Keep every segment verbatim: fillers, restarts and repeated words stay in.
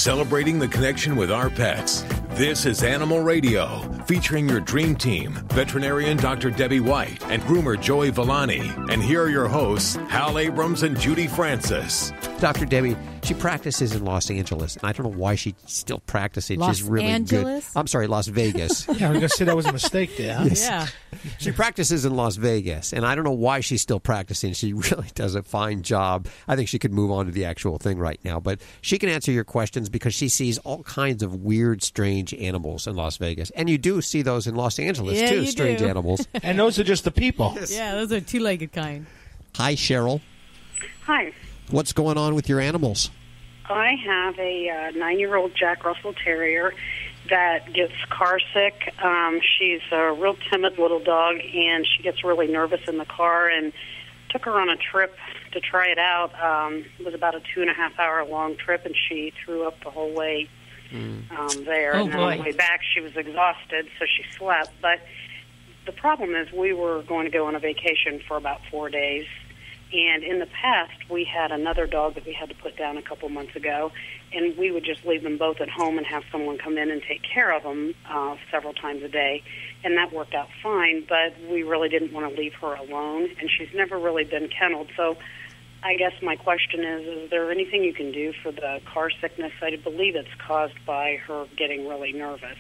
celebrating the connection with our pets. This is Animal Radio, featuring your dream team, veterinarian Doctor Debbie White and groomer Joey Villani. And here are your hosts, Hal Abrams and Judy Francis. Doctor Debbie, she practices in Los Angeles, and I don't know why she's still practicing. Los She's really Angeles? good. I'm sorry, Las Vegas. Yeah, I was going to say that was a mistake there. Huh? Yes. Yeah. She practices in Las Vegas, and I don't know why she's still practicing. She really does a fine job. I think she could move on to the actual thing right now, but she can answer your questions because she sees all kinds of weird, strange animals in Las Vegas. And you do see those in Los Angeles, Yeah, too, you strange do. animals. And those are just the people. Yeah, those are two-legged kind. Hi, Cheryl. Hi. What's going on with your animals? I have a uh, nine-year-old Jack Russell Terrier that gets car sick. Um, she's a real timid little dog, and she gets really nervous in the car, and took her on a trip to try it out. Um, it was about a two-and-a-half-hour-long trip, and she threw up the whole way um, there. Oh, and then on boy. the way back, she was exhausted, so she slept. But the problem is we were going to go on a vacation for about four days. And in the past, we had another dog that we had to put down a couple months ago, and we would just leave them both at home and have someone come in and take care of them uh, several times a day, and that worked out fine, but we really didn't want to leave her alone, and she's never really been kenneled. So I guess my question is, is there anything you can do for the car sickness? I believe it's caused by her getting really nervous.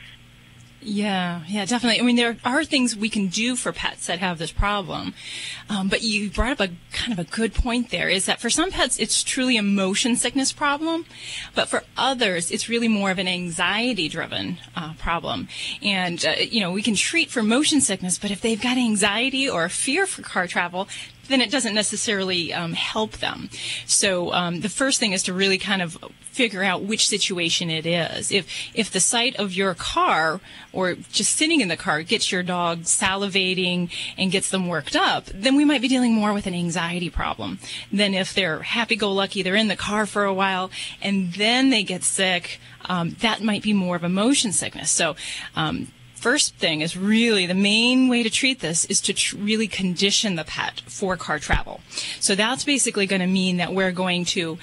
Yeah, yeah, definitely. I mean, there are things we can do for pets that have this problem. Um, but you brought up a kind of a good point there, is that for some pets, it's truly a motion sickness problem. But for others, it's really more of an anxiety-driven uh, problem. And, uh, you know, we can treat for motion sickness, but if they've got anxiety or a fear for car travel, then it doesn't necessarily um, help them. So um, the first thing is to really kind of figure out which situation it is. If if the sight of your car or just sitting in the car gets your dog salivating and gets them worked up, then we might be dealing more with an anxiety problem than if they're happy-go-lucky, they're in the car for a while, and then they get sick. Um, that might be more of a motion sickness. So um, first thing is really the main way to treat this is to tr- really condition the pet for car travel. So that's basically going to mean that we're going to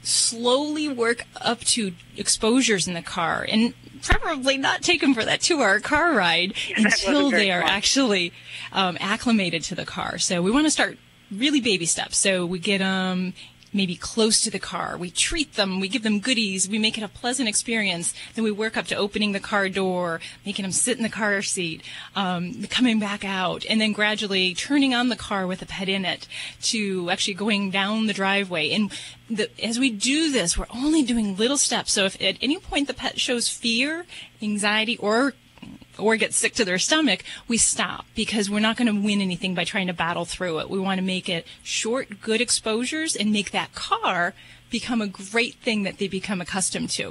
slowly work up to exposures in the car and preferably not take them for that two-hour car ride Yeah, that until wasn't very they are fun. actually um, acclimated to the car. So we want to start really baby steps. So we get them maybe close to the car. We treat them. We give them goodies. We make it a pleasant experience. Then we work up to opening the car door, making them sit in the car seat, um, coming back out, and then gradually turning on the car with a pet in it to actually going down the driveway. And the, as we do this, we're only doing little steps. So if at any point the pet shows fear, anxiety, or or get sick to their stomach, we stop because we're not going to win anything by trying to battle through it. We want to make it short, good exposures and make that car become a great thing that they become accustomed to.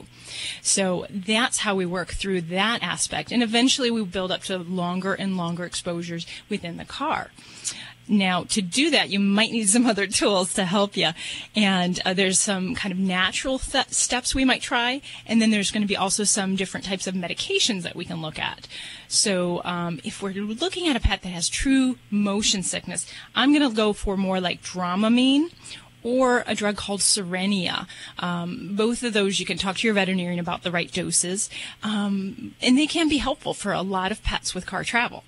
So that's how we work through that aspect. And eventually we build up to longer and longer exposures within the car. Now, to do that, you might need some other tools to help you. And uh, there's some kind of natural th- steps we might try. And then there's going to be also some different types of medications that we can look at. So um, if we're looking at a pet that has true motion sickness, I'm going to go for more like Dramamine or a drug called Serenia. Um, both of those you can talk to your veterinarian about the right doses. Um, and they can be helpful for a lot of pets with car travel.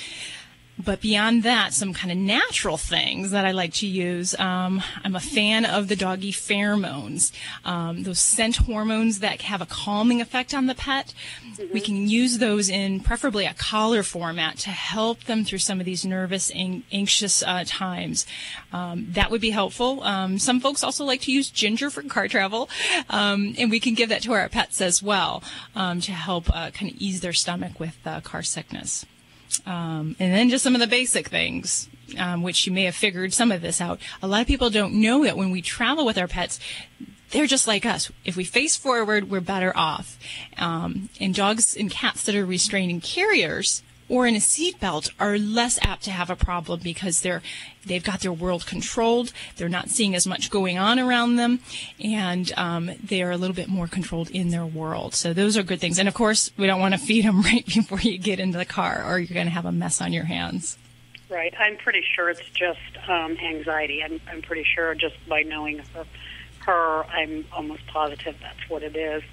But beyond that, some kind of natural things that I like to use. Um, I'm a fan of the doggy pheromones, um, those scent hormones that have a calming effect on the pet. Mm-hmm. We can use those in preferably a collar format to help them through some of these nervous and anxious uh, times. Um, that would be helpful. Um, some folks also like to use ginger for car travel, um, and we can give that to our pets as well um, to help uh, kind of ease their stomach with uh, car sickness. Um, and then just some of the basic things, um, which you may have figured some of this out. A lot of people don't know that when we travel with our pets, they're just like us. If we face forward, we're better off. Um, and dogs and cats that are restraining carriers or in a seatbelt are less apt to have a problem because they're they've got their world controlled. They're not seeing as much going on around them, and um, they are a little bit more controlled in their world. So those are good things. And of course, we don't want to feed them right before you get into the car, or you're going to have a mess on your hands. Right. I'm pretty sure it's just um, anxiety. I'm, I'm pretty sure just by knowing her, her, I'm almost positive that's what it is.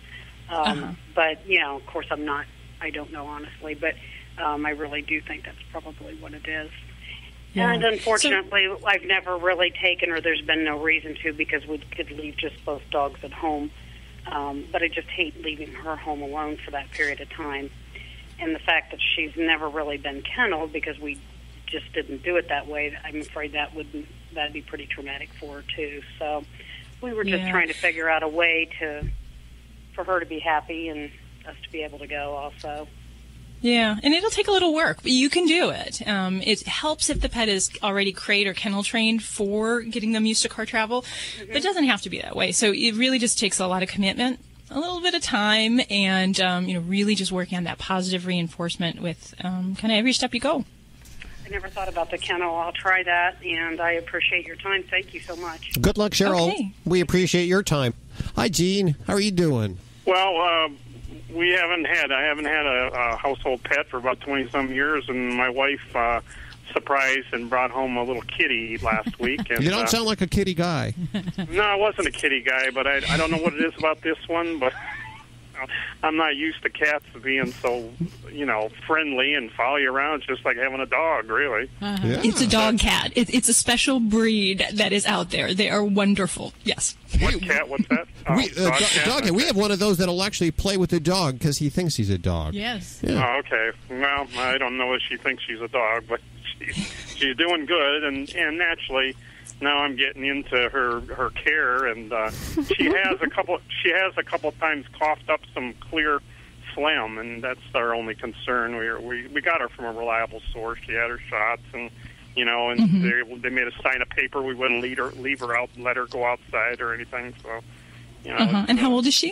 Um, Uh-huh. But, you know, of course, I'm not, I don't know honestly, but um, I really do think that's probably what it is. Yeah. And unfortunately, so, I've never really taken her. There's been no reason to because we could leave just both dogs at home. Um, but I just hate leaving her home alone for that period of time. And the fact that she's never really been kenneled because we just didn't do it that way, I'm afraid that would that'd be pretty traumatic for her too. So we were just Yeah. trying to figure out a way to for her to be happy and us to be able to go also. Yeah, and it'll take a little work, but you can do it. Um, it helps if the pet is already crate or kennel trained for getting them used to car travel, mm-hmm. but it doesn't have to be that way. So it really just takes a lot of commitment, a little bit of time, and um, you know, really just working on that positive reinforcement with um, kind of every step you go. I never thought about the kennel. I'll try that, and I appreciate your time. Thank you so much. Good luck, Cheryl. Okay. We appreciate your time. Hi, Gene. How are you doing? Well, uh, we haven't had, I haven't had a, a household pet for about twenty-some years, and my wife uh, surprised and brought home a little kitty last week. And, you don't uh, sound like a kitty guy. No, I wasn't a kitty guy, but I, I don't know what it is about this one, but I'm not used to cats being so, you know, friendly and follow you around. It's just like having a dog, really. Uh-huh. Yeah. It's a dog cat. It, it's a special breed that is out there. They are wonderful. Yes. What cat? What's that? Oh, we, uh, dog do- cat? dog, we have one of those that'll actually play with the dog because he thinks he's a dog. Yes. Yeah. Oh, okay. Well, I don't know if she thinks she's a dog, but she, she's doing good, and, and naturally, now I'm getting into her her care, and uh, she has a couple. She has a couple times coughed up some clear phlegm, and that's our only concern. We we we got her from a reliable source. She had her shots, and you know, and mm-hmm. they they made us sign a paper we wouldn't leave her leave her out, and let her go outside or anything. So, you know. Uh-huh. And how old is she?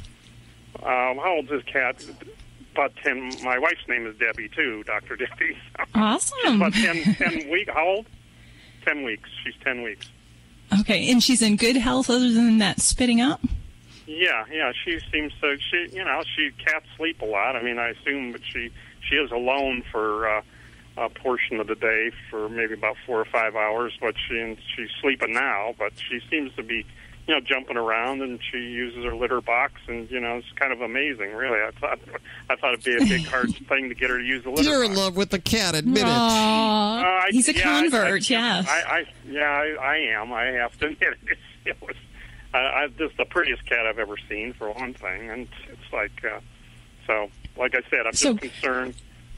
Um, how old is this cat? About ten. My wife's name is Debbie too, Doctor Debbie. Awesome. She's about ten, ten weeks. How old? Ten weeks. She's ten weeks. Okay, and she's in good health other than that spitting up? Yeah, yeah. She seems to. She, you know, she cats sleep a lot. I mean, I assume, but she she is alone for uh, a portion of the day for maybe about four or five hours. But she and she's sleeping now. But she seems to be, you know, jumping around, and she uses her litter box, and you know, it's kind of amazing, really. I thought I thought it'd be a big hard thing to get her to use the litter You're box. in love with the cat, admit it. Aww. Uh, I, He's a yeah, convert, I, I, yes. I, I, yeah, I, I am. I have to admit it. It's, it was uh, I, this is the prettiest cat I've ever seen, for one thing, and it's like uh, so. Like I said, I'm So- just concerned.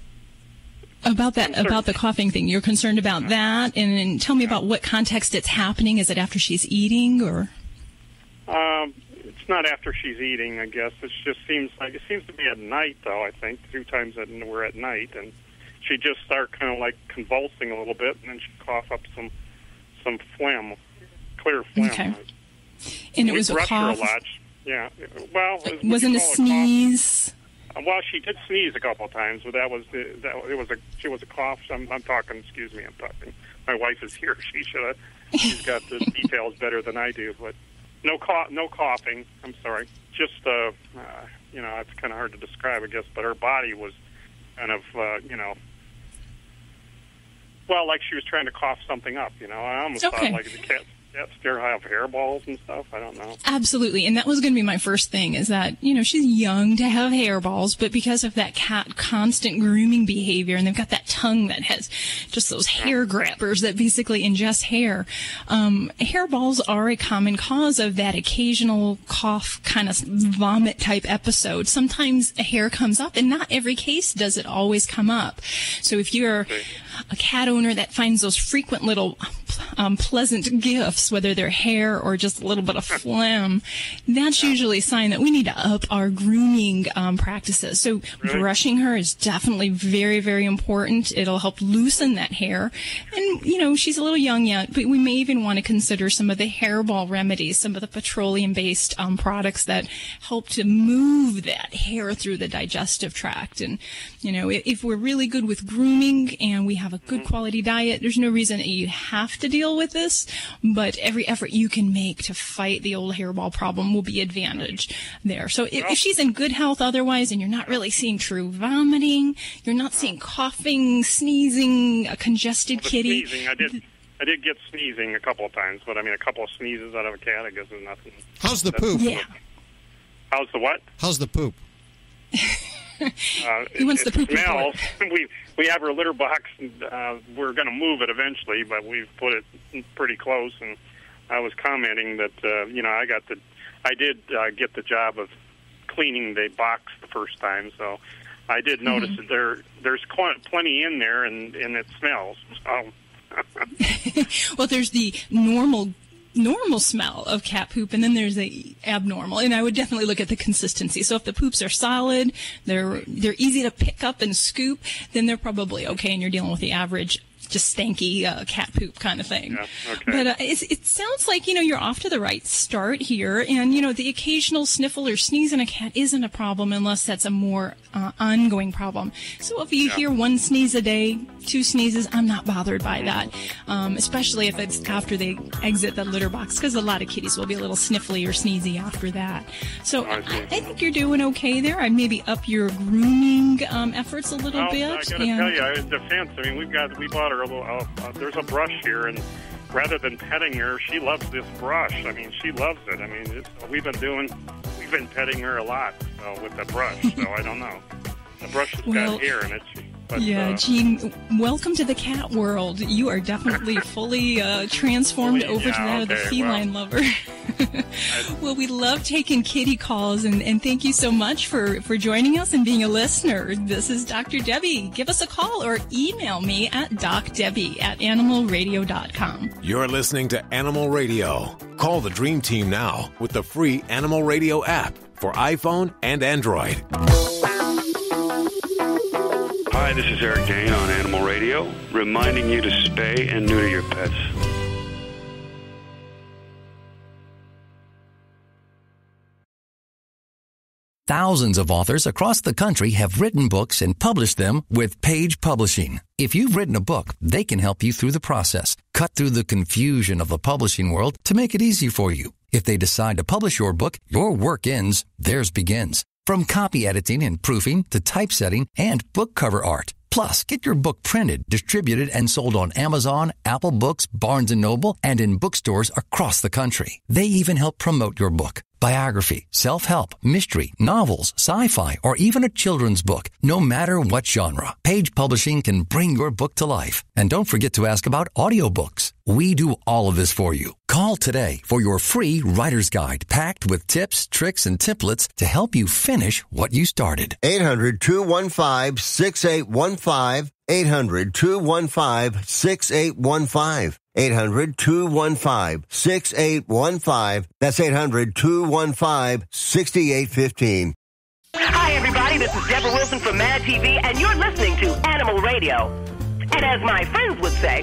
About that, I'm about the coughing thing, you're concerned about that, and, and tell me about what context it's happening. Is it after she's eating, or? Um, it's not after she's eating, I guess. It just seems like it seems to be at night, though. I think two times that we're at night, and she just start kind of like convulsing a little bit, and then she cough up some some phlegm, clear phlegm. Okay. And it we was a brush cough. her a lot. Yeah. Well, It we wasn't a call sneeze. Uh, Well, she did sneeze a couple of times, but that was the, that it was a she was a cough. So I'm, I'm talking. Excuse me, I'm talking. My wife is here. She should have. She's got the details better than I do. But no cough, no coughing. I'm sorry. Just uh, uh you know, it's kind of hard to describe, I guess. But her body was kind of uh, you know. Well, like she was trying to cough something up, you know. I almost Okay. thought like the cat, cats still have hairballs and stuff. I don't know. Absolutely, and that was going to be my first thing, is that, you know, she's young to have hairballs, but because of that cat constant grooming behavior, and they've got that tongue that has just those hair grabbers that basically ingest hair, um, hairballs are a common cause of that occasional cough, kind of vomit type episode. Sometimes a hair comes up, and not every case does it always come up. So if you're a cat owner that finds those frequent little um, pleasant gifts, whether they're hair or just a little bit of phlegm, that's usually a sign that we need to up our grooming um, practices. So Really? brushing her is definitely very, very important. It'll help loosen that hair. And, you know, she's a little young yet, but we may even want to consider some of the hairball remedies, some of the petroleum-based um, products that help to move that hair through the digestive tract. And, you know, if, if we're really good with grooming and we have a good quality diet, there's no reason that you have to deal with this, but every effort you can make to fight the old hairball problem will be advantage there. So if, if she's in good health otherwise, and you're not really seeing true vomiting, you're not seeing coughing, sneezing, a congested The kitty. sneezing, I did. I did get sneezing a couple of times, but I mean, a couple of sneezes out of a cat, I guess, is nothing. How's the poop? Yeah. How's the what? How's the poop? Uh, He wants it, the it poop smells. we we have our litter box. And, uh, we're going to move it eventually, but we've put it pretty close. And I was commenting that uh, you know I got the I did uh, get the job of cleaning the box the first time, so I did notice mm-hmm. that there there's qu- plenty in there, and, and it smells. So. Well, there's the normal. normal smell of cat poop, and then there's the abnormal, and I would definitely look at the consistency. So if the poops are solid, they're they're easy to pick up and scoop, then they're probably okay, and you're dealing with the average just stanky uh, cat poop kind of thing. Yeah, okay. But uh, it's, it sounds like, you know, you're off to the right start here, and, you know, the occasional sniffle or sneeze in a cat isn't a problem unless that's a more uh, ongoing problem. So if you yeah. hear one sneeze a day, two sneezes, I'm not bothered by that, um, especially if it's after they exit the litter box, because a lot of kitties will be a little sniffly or sneezy after that. So I, I, I think you're doing okay there. I'd maybe up your grooming um, efforts a little well, bit. I got to and, tell you, in defense, I mean, we've got we bought her a little. Uh, uh, there's a brush here, and rather than petting her, she loves this brush. I mean, she loves it. I mean, it's, we've been doing, we've been petting her a lot uh, with the brush. So I don't know. The brush has well, got hair in it. But, yeah, uh, Gene, welcome to the cat world. You are definitely fully uh, transformed Fully, over yeah, to that of the okay, feline well. lover. Well, we love taking kitty calls, and, and thank you so much for, for joining us and being a listener. This is Doctor Debbie. Give us a call or email me at docdebbie at animal radio dot com. You're listening to Animal Radio. Call the Dream Team now with the free Animal Radio app for iPhone and Android. Hi, this is Eric Dane on Animal Radio, reminding you to spay and neuter your pets. Thousands of authors across the country have written books and published them with Page Publishing. If you've written a book, they can help you through the process, cut through the confusion of the publishing world to make it easy for you. If they decide to publish your book, your work ends, theirs begins. From copy editing and proofing to typesetting and book cover art. Plus, get your book printed, distributed, and sold on Amazon, Apple Books, Barnes and Noble, and in bookstores across the country. They even help promote your book. Biography, self-help, mystery, novels, sci-fi, or even a children's book. No matter what genre, Page Publishing can bring your book to life. And don't forget to ask about audiobooks. We do all of this for you. Call today for your free writer's guide packed with tips, tricks, and templates to help you finish what you started. eight hundred, two one five, six eight one five. eight hundred, two one five, six eight one five. eight hundred, two one five, six eight one five. That's eight hundred, two one five, six eight one five. Hi, everybody. This is Deborah Wilson from Mad T V, and you're listening to Animal Radio. And as my friends would say...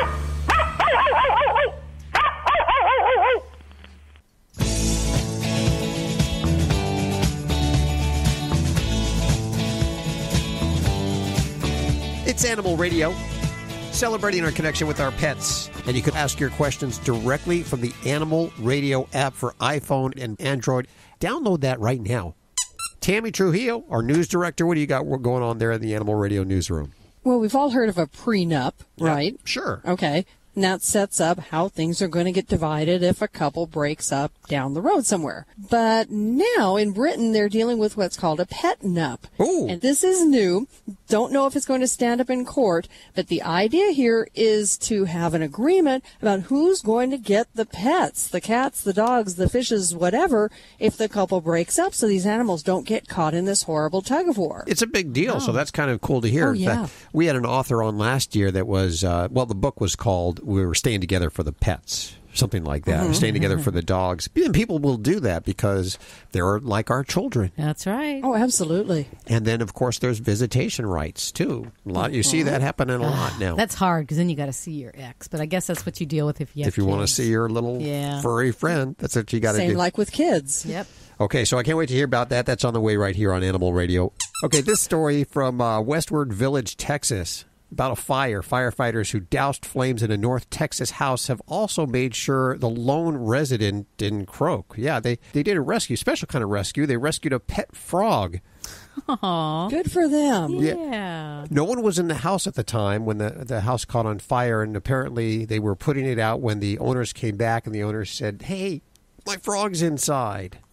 It's Animal Radio, celebrating our connection with our pets. And you can ask your questions directly from the Animal Radio app for iPhone and Android. Download that right now. Tammy Trujillo, our news director, what do you got going on there in the Animal Radio newsroom? Well, we've all heard of a prenup, right? Yeah, sure. Okay. And that sets up how things are going to get divided if a couple breaks up down the road somewhere. But now in Britain, they're dealing with what's called a Pet-Nup. Ooh. And this is new. Don't know if it's going to stand up in court, but the idea here is to have an agreement about who's going to get the pets, the cats, the dogs, the fishes, whatever, if the couple breaks up, so these animals don't get caught in this horrible tug of war. It's a big deal, Oh. so that's kind of cool to hear. Oh, In yeah. fact, we had an author on last year that was, uh, well, the book was called We Were Staying Together for the Pets. Something like that. Mm-hmm. Staying together for the dogs. And people will do that because they're like our children. That's right. Oh, absolutely. And then, of course, there's visitation rights, too. A lot. You see that happening a lot now. That's hard because then you got to see your ex. But I guess that's what you deal with if you have if you want to kids. see your little Yeah. furry friend, that's what you got to Same do. like with kids. Yep. Okay, so I can't wait to hear about that. That's on the way right here on Animal Radio. Okay, this story from uh, Westward Village, Texas. About a fire. Firefighters who doused flames in a North Texas house have also made sure the lone resident didn't croak. Yeah, they, they did a rescue, special kind of rescue. They rescued a pet frog. Aww. Good for them. Yeah. No one was in the house at the time when the, the house caught on fire, and apparently they were putting it out when the owners came back, and the owners said, hey, my frog's inside.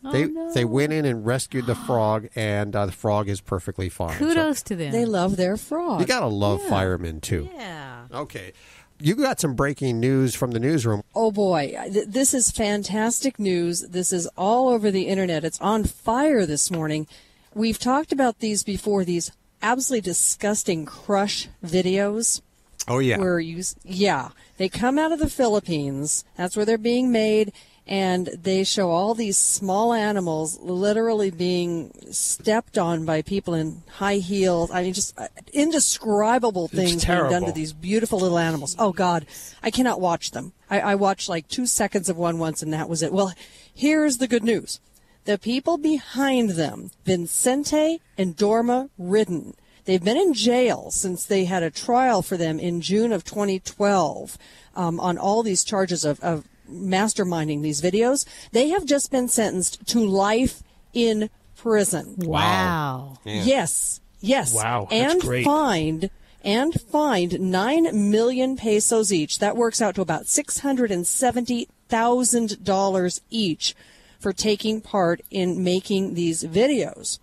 They Oh, no. they went in and rescued the frog, and uh, the frog is perfectly fine. Kudos So to them. They love their frog. you gotta love Yeah. firemen too. Yeah. Okay, you got some breaking news from the newsroom. Oh boy, Th- this is fantastic news. This is all over the internet. It's on fire this morning. We've talked about these before, these absolutely disgusting crush videos. Oh yeah, Where you, s- yeah, they come out of the Philippines. That's where they're being made. And they show all these small animals literally being stepped on by people in high heels. I mean, just uh, indescribable things being done terrible. to these beautiful little animals. Oh, God, I cannot watch them. I, I watched like two seconds of one once, and that was it. Well, here's the good news. The people behind them, Vincente and Dorma Ridden, they've been in jail since they had a trial for them in June of twenty twelve um, on all these charges of, of masterminding these videos. They have just been sentenced to life in prison. Wow. Yeah. Yes, yes. Wow, that's and great. fined and fined nine million pesos each. That works out to about six hundred and seventy thousand dollars each for taking part in making these videos.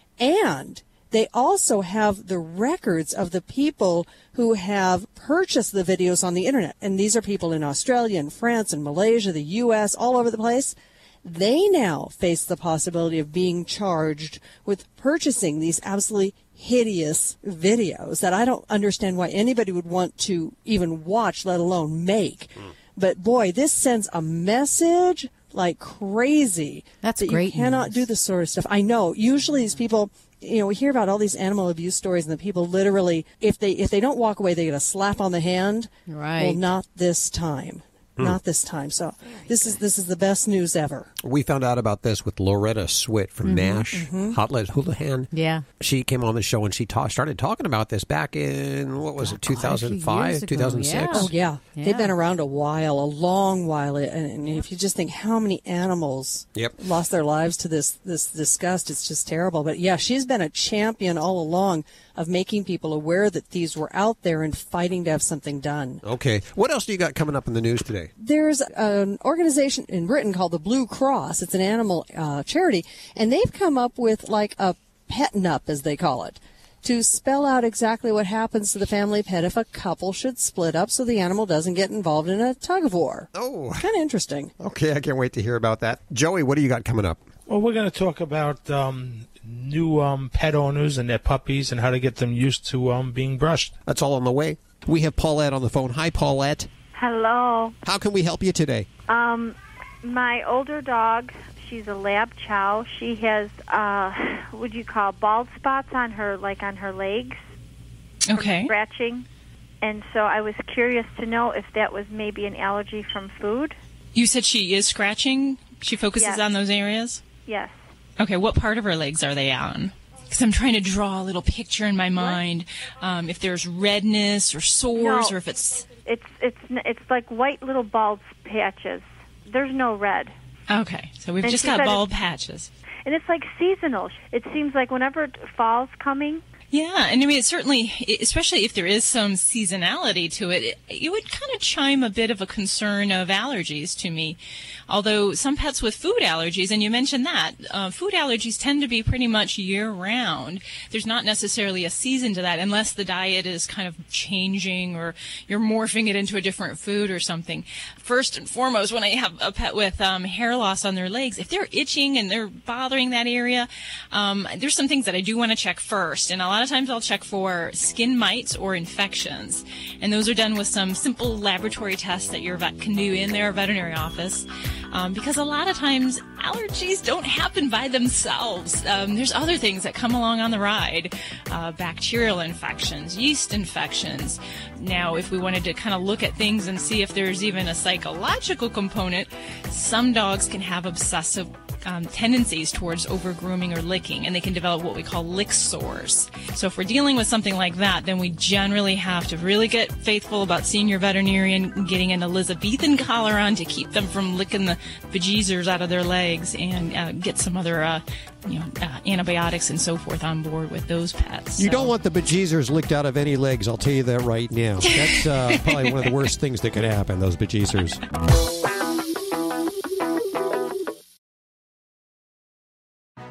And they also have the records of the people who have purchased the videos on the internet. And these are people in Australia and France and Malaysia, the U S, all over the place. They now face the possibility of being charged with purchasing these absolutely hideous videos that I don't understand why anybody would want to even watch, let alone make. But boy, this sends a message like crazy. That's that great You cannot news. do this sort of stuff. I know. Usually these people, you know, we hear about all these animal abuse stories, and the people literally, if they if they don't walk away, they get a slap on the hand. Right. Well, not this time. Not this time. So this is this is the best news ever. We found out about this with Loretta Swit from MASH, Hot Lead Houlihan. Yeah. She came on the show and she ta- started talking about this back in, what was it, two thousand five, years ago, two thousand six? yeah. Oh, yeah. Yeah. They've been around a while, a long while. And and if you just think how many animals Yep. lost their lives to this, this disgust, it's just terrible. But, yeah, she's been a champion all along of making people aware that these were out there and fighting to have something done. Okay. What else do you got coming up in the news today? There's an organization in Britain called the Blue Cross. It's an animal uh, charity, and they've come up with like a Pet-Nup, as they call it, to spell out exactly what happens to the family pet if a couple should split up so the animal doesn't get involved in a tug of war. Oh. Kind of interesting. Okay, I can't wait to hear about that. Joey, what do you got coming up? Well, we're going to talk about um, new um, pet owners and their puppies and how to get them used to um, being brushed. That's all on the way. We have Paulette on the phone. Hi, Paulette. Hello. How can we help you today? Um, my older dog, she's a lab chow. She has, uh, what do you call, bald spots on her, like on her legs. from Okay. Scratching. And so I was curious to know if that was maybe an allergy from food. You said she is scratching? She focuses Yes. on those areas? Yes. Okay, what part of her legs are they on? Because I'm trying to draw a little picture in my mind. Um, if there's redness or sores, No. or if it's... It's it's it's like white little bald patches. There's no red. Okay, so we've And just she got said bald it's- patches. And it's like seasonal. It seems like whenever fall's coming, Yeah, and I mean, it certainly, especially if there is some seasonality to it, it, it would kind of chime a bit of a concern of allergies to me. Although some pets with food allergies, and you mentioned that, uh, food allergies tend to be pretty much year-round. There's not necessarily a season to that unless the diet is kind of changing or you're morphing it into a different food or something. First and foremost, when I have a pet with um, hair loss on their legs, if they're itching and they're bothering that area, um, there's some things that I do want to check first. And a lot of times I'll check for skin mites or infections. And those are done with some simple laboratory tests that your vet can do in their veterinary office. Um, because a lot of times allergies don't happen by themselves. Um, there's other things that come along on the ride. Uh, bacterial infections, yeast infections. Now, if we wanted to kind of look at things and see if there's even a psychological component, some dogs can have obsessive Um, tendencies towards over-grooming or licking, and they can develop what we call lick sores. So if we're dealing with something like that, then we generally have to really get faithful about seeing your veterinarian, getting an Elizabethan collar on to keep them from licking the bejeezers out of their legs, and uh, get some other uh, you know, uh, antibiotics and so forth on board with those pets. You So- don't want the bejeezers licked out of any legs, I'll tell you that right now. That's uh, probably one of the worst things that could happen, those bejeezers.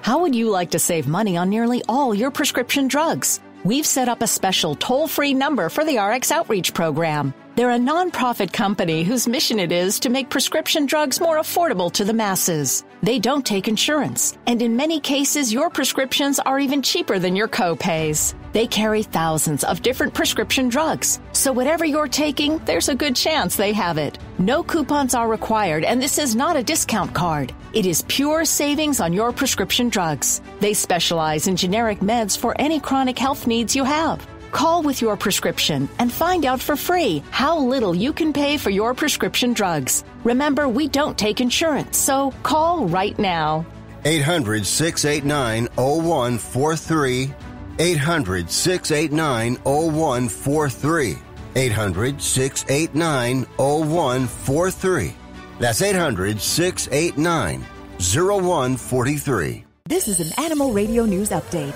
How would you like to save money on nearly all your prescription drugs? We've set up a special toll-free number for the R X Outreach Program. They're a nonprofit company whose mission it is to make prescription drugs more affordable to the masses. They don't take insurance, and in many cases, your prescriptions are even cheaper than your co-pays. They carry thousands of different prescription drugs, so whatever you're taking, there's a good chance they have it. No coupons are required, and this is not a discount card. It is pure savings on your prescription drugs. They specialize in generic meds for any chronic health needs you have. Call with your prescription and find out for free how little you can pay for your prescription drugs. Remember, we don't take insurance, so call right now. eight hundred, six eight nine, oh one four three. eight hundred, six eight nine, oh one four three. eight hundred, six eight nine, oh one four three. That's eight hundred, six eight nine, oh one four three. This is an Animal Radio News Update.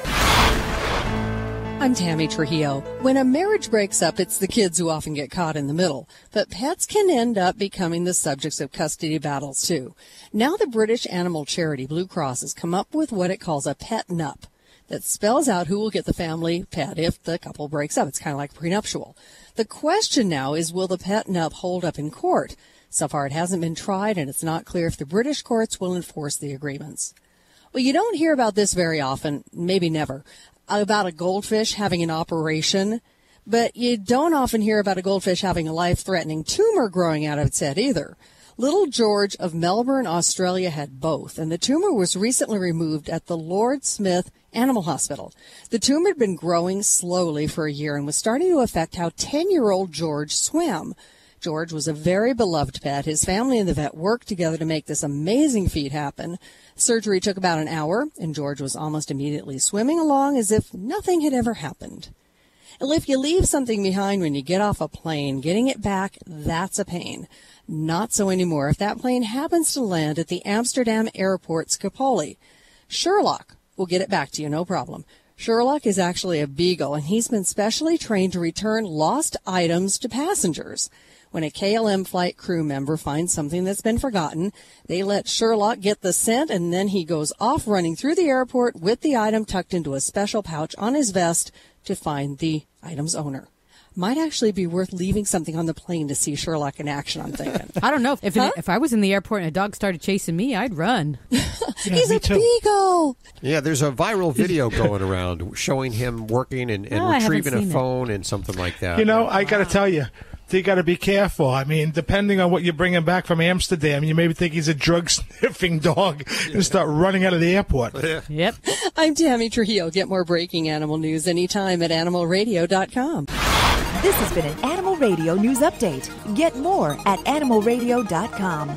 I'm Tammy Trujillo. When a marriage breaks up, it's the kids who often get caught in the middle. But pets can end up becoming the subjects of custody battles, too. Now the British animal charity Blue Cross has come up with what it calls a Pet-Nup that spells out who will get the family pet if the couple breaks up. It's kind of like prenuptial. The question now is, will the Pet-Nup hold up in court? So far, it hasn't been tried, and it's not clear if the British courts will enforce the agreements. Well, you don't hear about this very often, maybe never, about a goldfish having an operation, but you don't often hear about a goldfish having a life-threatening tumor growing out of its head either. Little George of Melbourne, Australia had both, and the tumor was recently removed at the Lord Smith Animal Hospital. The tumor had been growing slowly for a year and was starting to affect how ten-year-old George swam. George was a very beloved pet. His family and the vet worked together to make this amazing feat happen. Surgery took about an hour, and George was almost immediately swimming along as if nothing had ever happened. And if you leave something behind when you get off a plane, getting it back, that's a pain. Not so anymore if that plane happens to land at the Amsterdam airport Schiphol. Sherlock will get it back to you, no problem. Sherlock is actually a Beagle, and he's been specially trained to return lost items to passengers. When a K L M flight crew member finds something that's been forgotten, they let Sherlock get the scent, and then he goes off running through the airport with the item tucked into a special pouch on his vest to find the item's owner. Might actually be worth leaving something on the plane to see Sherlock in action, I'm thinking. I don't know. If Huh? if I was in the airport and a dog started chasing me, I'd run. He's a Beagle! Yeah, there's a viral video going around showing him working and, and No, I haven't retrieving a seen it. phone and something like that. You know, I got to tell you, you got to be careful. I mean, depending on what you're bringing back from Amsterdam, you maybe think he's a drug-sniffing dog and start running out of the airport. Yep. I'm Tammy Trujillo. Get more breaking animal news anytime at animal radio dot com. This has been an Animal Radio News Update. Get more at animal radio dot com.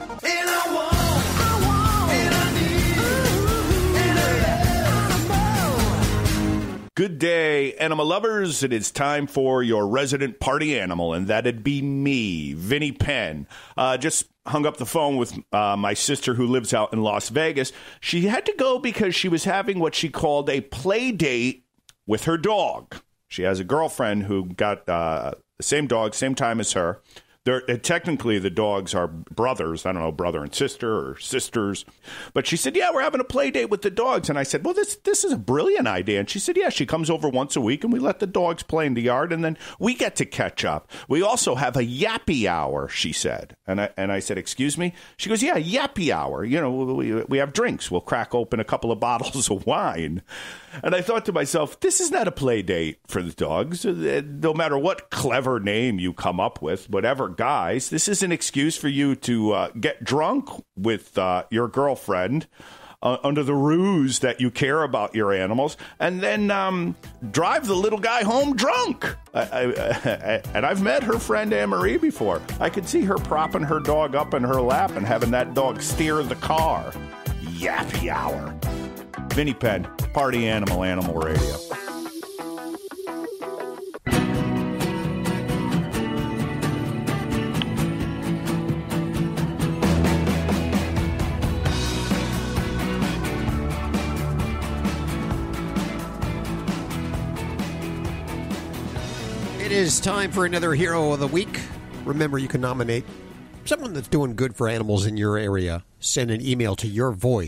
Good day, animal lovers. It is time for your resident party animal, and that'd be me, Vinnie Penn. Uh, just hung up the phone with uh, my sister who lives out in Las Vegas. She had to go because she was having what she called a play date with her dog. She has a girlfriend who got uh, the same dog, same time as her. They're, uh, technically, the dogs are brothers. I don't know, brother and sister or sisters. But she said, yeah, we're having a play date with the dogs. And I said, well, this this is a brilliant idea. And she said, yeah, she comes over once a week and we let the dogs play in the yard and then we get to catch up. We also have a yappy hour, she said. And I and I said, excuse me? She goes, yeah, yappy hour. You know, we, we have drinks. We'll crack open a couple of bottles of wine. And I thought to myself, this is not a play date for the dogs. No matter what clever name you come up with, whatever guys, this is an excuse for you to uh, get drunk with uh, your girlfriend uh, under the ruse that you care about your animals, and then um, drive the little guy home drunk. I, I, I, and I've met her friend Anne-Marie before. I could see her propping her dog up in her lap and having that dog steer the car. Yappy hour. Vinnie Penn, Party Animal, Animal Radio. It is time for another Hero of the Week. Remember, you can nominate someone that's doing good for animals in your area. Send an email to your voice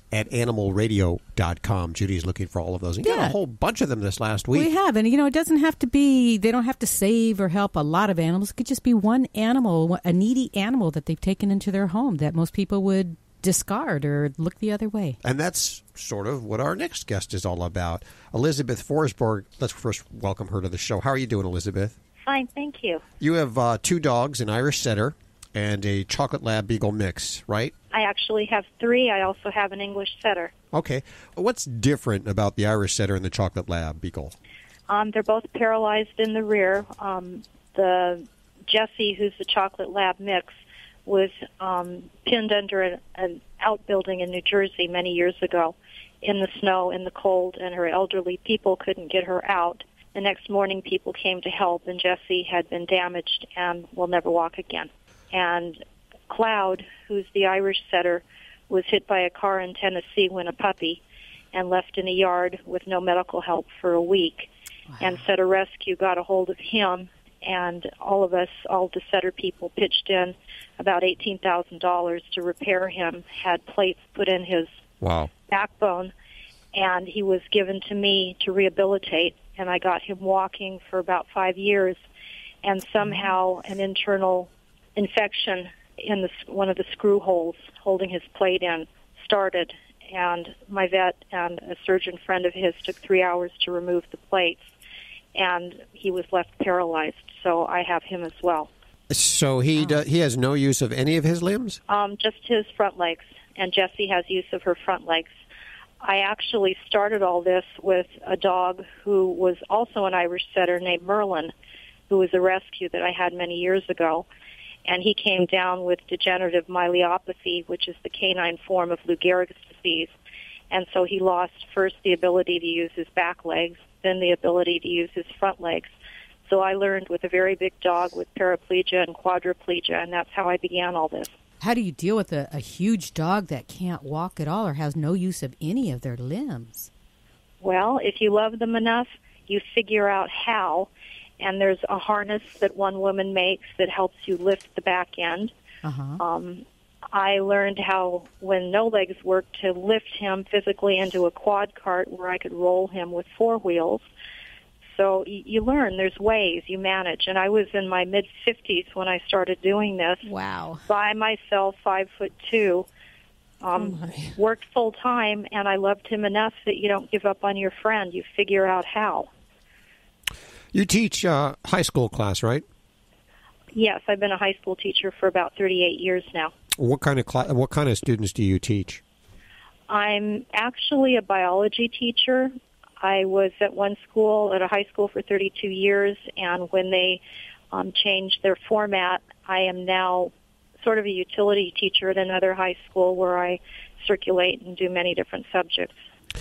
at animal radio dot com. Judy's looking for all of those. And you got Yeah. a whole bunch of them this last week. We have, and you know, it doesn't have to be, they don't have to save or help a lot of animals. It could just be one animal, a needy animal that they've taken into their home that most people would discard or look the other way. And that's sort of what our next guest is all about. Elizabeth Forsberg, let's first welcome her to the show. How are you doing, Elizabeth? Fine, thank you. You have uh, two dogs, an Irish setter and a chocolate lab beagle mix, right? I actually have three. I also have an English setter. Okay. What's different about the Irish setter and the chocolate lab beagle? Um, they're both paralyzed in the rear. Um, the Jessie, who's the chocolate lab mix, was um, pinned under an, an outbuilding in New Jersey many years ago in the snow, in the cold, and her elderly people couldn't get her out. The next morning, people came to help, and Jessie had been damaged and will never walk again. And Cloud, who's the Irish setter, was hit by a car in Tennessee when a puppy and left in a yard with no medical help for a week. Wow. And Setter Rescue got a hold of him, and all of us, all the setter people, pitched in about eighteen thousand dollars to repair him, had plates put in his wow. backbone, and he was given to me to rehabilitate, and I got him walking for about five years, and somehow an internal infection in the, one of the screw holes holding his plate in started, and my vet and a surgeon friend of his took three hours to remove the plates, and he was left paralyzed, so I have him as well. So he do, he has no use of any of his limbs? Um, just his front legs, and Jessie has use of her front legs. I actually started all this with a dog who was also an Irish setter named Merlin, who was a rescue that I had many years ago. And he came down with degenerative myelopathy, which is the canine form of Lou Gehrig's disease. And so he lost first the ability to use his back legs, then the ability to use his front legs. So I learned with a very big dog with paraplegia and quadriplegia, and that's how I began all this. How do you deal with a, a huge dog that can't walk at all or has no use of any of their limbs? Well, if you love them enough, you figure out how. And there's a harness that one woman makes that helps you lift the back end. Uh-huh. Um, I learned how, when no legs worked, to lift him physically into a quad cart where I could roll him with four wheels. So you, you learn. There's ways. You manage. And I was in my mid-fifties when I started doing this. Wow. By myself, five foot two. Um, oh worked full-time, and I loved him enough that you don't give up on your friend. You figure out how. You teach uh, high school class, right? Yes, I've been a high school teacher for about thirty-eight years now. What kind of cl- what kind of students do you teach? I'm actually a biology teacher. I was at one school, at a high school for thirty-two years, and when they um, changed their format, I am now sort of a utility teacher at another high school where I circulate and do many different subjects.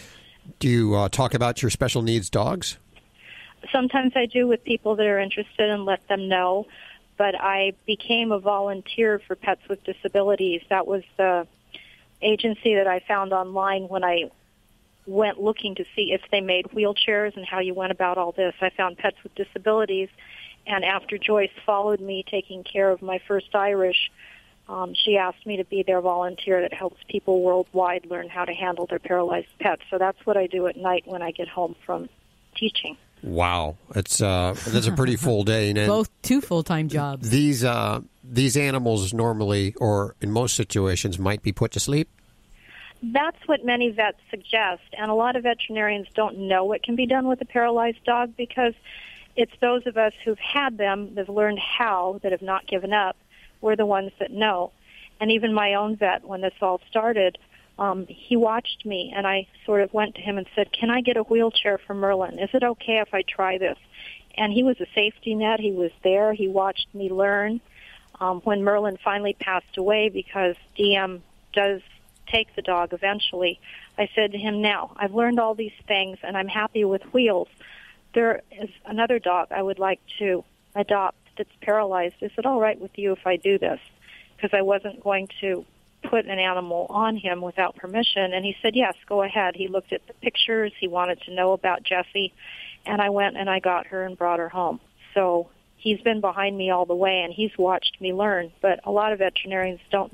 Do you uh, talk about your special needs dogs? Sometimes I do with people that are interested and let them know, but I became a volunteer for Pets with Disabilities. That was the agency that I found online when I went looking to see if they made wheelchairs and how you went about all this. I found Pets with Disabilities, and after Joyce followed me taking care of my first Irish, um, she asked me to be their volunteer that helps people worldwide learn how to handle their paralyzed pets. So that's what I do at night when I get home from teaching. Wow, it's uh, that's a pretty full day. And both two full-time jobs. These uh, these animals normally, or in most situations, might be put to sleep. That's what many vets suggest, and a lot of veterinarians don't know what can be done with a paralyzed dog because it's those of us who've had them, that have learned how, that have not given up. We're the ones that know. And even my own vet, when this all started, Um, he watched me, and I sort of went to him and said, can I get a wheelchair for Merlin? Is it okay if I try this? And he was a safety net. He was there. He watched me learn. Um, when Merlin finally passed away, because D M does take the dog eventually, I said to him, now, I've learned all these things, and I'm happy with wheels. There is another dog I would like to adopt that's paralyzed. Is it all right with you if I do this? Because I wasn't going to put an animal on him without permission, and he said, yes, go ahead. He looked at the pictures. He wanted to know about Jessie, and I went and I got her and brought her home. So he's been behind me all the way, and he's watched me learn, but a lot of veterinarians don't know.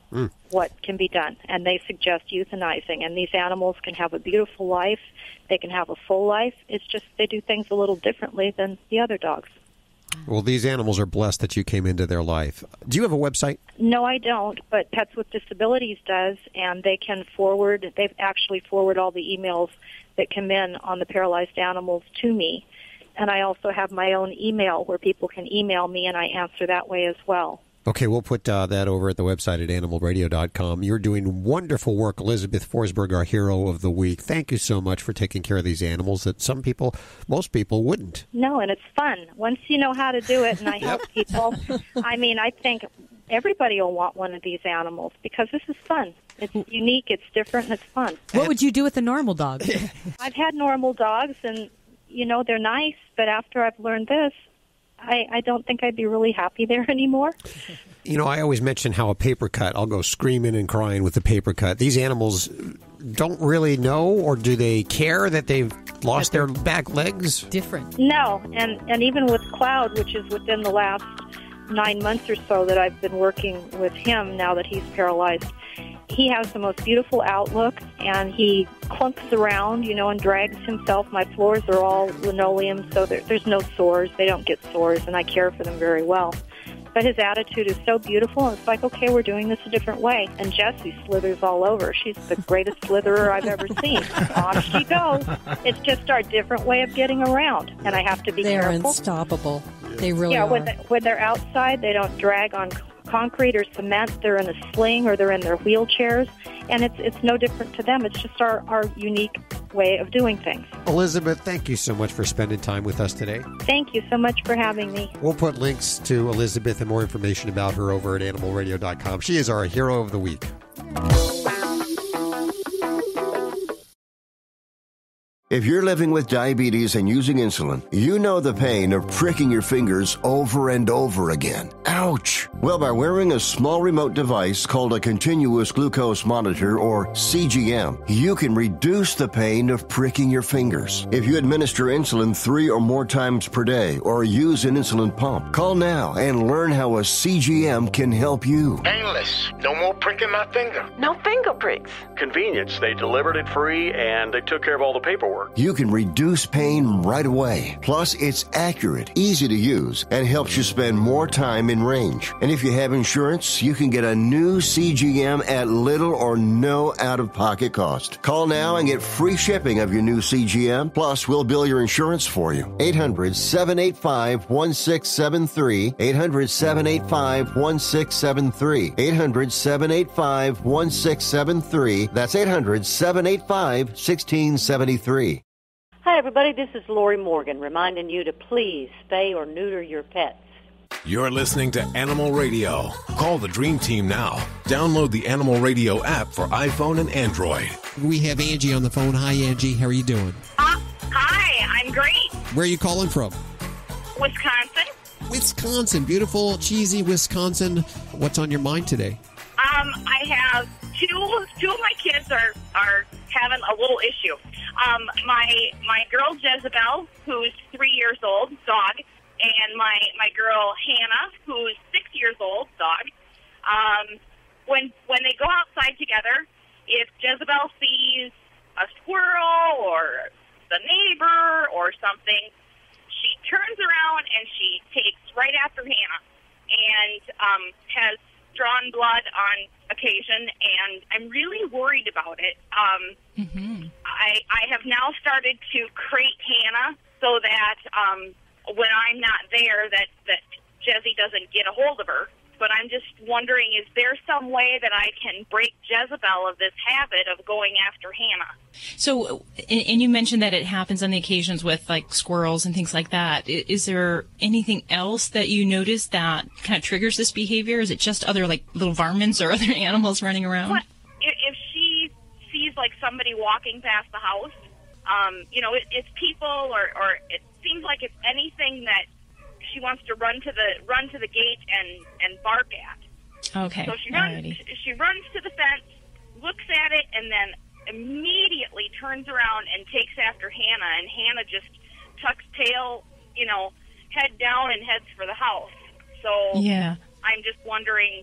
Mm. what can be done, and they suggest euthanizing. And these animals can have a beautiful life. They can have a full life. It's just they do things a little differently than the other dogs. Well, these animals are blessed that you came into their life. Do you have a website? No, I don't, but Pets with Disabilities does, and they can forward, they've actually forward all the emails that come in on the paralyzed animals to me. And I also have my own email where people can email me, and I answer that way as well. Okay, we'll put uh, that over at the website at animal radio dot com. You're doing wonderful work, Elizabeth Forsberg, our hero of the week. Thank you so much for taking care of these animals that some people, most people, wouldn't. No, and it's fun. Once you know how to do it, and I help people, I mean, I think everybody will want one of these animals because this is fun. It's unique, it's different, and it's fun. What would you do with a normal dog? I've had normal dogs, and, you know, they're nice, but after I've learned this, I, I don't think I'd be really happy there anymore. You know, I always mention how a paper cut, I'll go screaming and crying with the paper cut. These animals don't really know, or do they care that they've lost their back legs? Different. No, and, and even with Cloud, which is within the last nine months or so that I've been working with him now that he's paralyzed, he has the most beautiful outlook, and he clunks around, you know, and drags himself. My floors are all linoleum, so there, there's no sores. They don't get sores, and I care for them very well. But his attitude is so beautiful, and it's like, okay, we're doing this a different way. And Jessie slithers all over. She's the greatest slitherer I've ever seen. Off she goes. It's just our different way of getting around, and I have to be They're careful. unstoppable. They really yeah, are. when, they, when they're outside, they don't drag on concrete or cement. They're in a sling or they're in their wheelchairs, and it's it's no different to them. It's just our, our unique way of doing things. Elizabeth, thank you so much for spending time with us today. Thank you so much for having me. We'll put links to Elizabeth and more information about her over at animal radio dot com. She is our hero of the week. If you're living with diabetes and using insulin, you know the pain of pricking your fingers over and over again. Ouch! Well, by wearing a small remote device called a continuous glucose monitor, or C G M, you can reduce the pain of pricking your fingers. If you administer insulin three or more times per day or use an insulin pump, call now and learn how a C G M can help you. Painless. No more pricking my finger. No finger pricks. Convenience. They delivered it free and they took care of all the paperwork. You can reduce pain right away. Plus, it's accurate, easy to use, and helps you spend more time in range. And if you have insurance, you can get a new C G M at little or no out-of-pocket cost. Call now and get free shipping of your new C G M. Plus, we'll bill your insurance for you. eight hundred, seven eight five, one six seven three. eight hundred, seven eight five, one six seven three. eight hundred, seven eight five, one six seven three. That's eight hundred, seven eight five, one six seven three. Hi, everybody. This is Lori Morgan reminding you to please spay or neuter your pets. You're listening to Animal Radio. Call the Dream Team now. Download the Animal Radio app for iPhone and Android. We have Angie on the phone. Hi, Angie. How are you doing? Uh, hi, I'm great. Where are you calling from? Wisconsin. Wisconsin. Beautiful, cheesy Wisconsin. What's on your mind today? Um, I have two two of my kids are, are having a little issue. Um, my my girl Jezebel, who's three years old, dog, and my, my girl Hannah, who's six years old, dog. Um, when when they go outside together, if Jezebel sees a squirrel or the neighbor or something, she turns around and she takes right after Hannah and um, has drawn blood on occasion, and I'm really worried about it. Um, mm-hmm. I, I have now started to crate Hannah so that um, when I'm not there, that, that Jezzy doesn't get a hold of her. But I'm just wondering, is there some way that I can break Jezebel of this habit of going after Hannah? So, and, and you mentioned that it happens on the occasions with, like, squirrels and things like that. Is there anything else that you notice that kind of triggers this behavior? Is it just other, like, little varmints or other animals running around? What, if, if she sees, like, somebody walking past the house, um, you know, it, it's people, or, or it seems like it's anything that she wants to run to the run to the gate and, and bark at. Okay. So she runs Alrighty. she runs to the fence, looks at it, and then immediately turns around and takes after Hannah. And Hannah just tucks tail, you know, head down and heads for the house. So yeah. I'm just wondering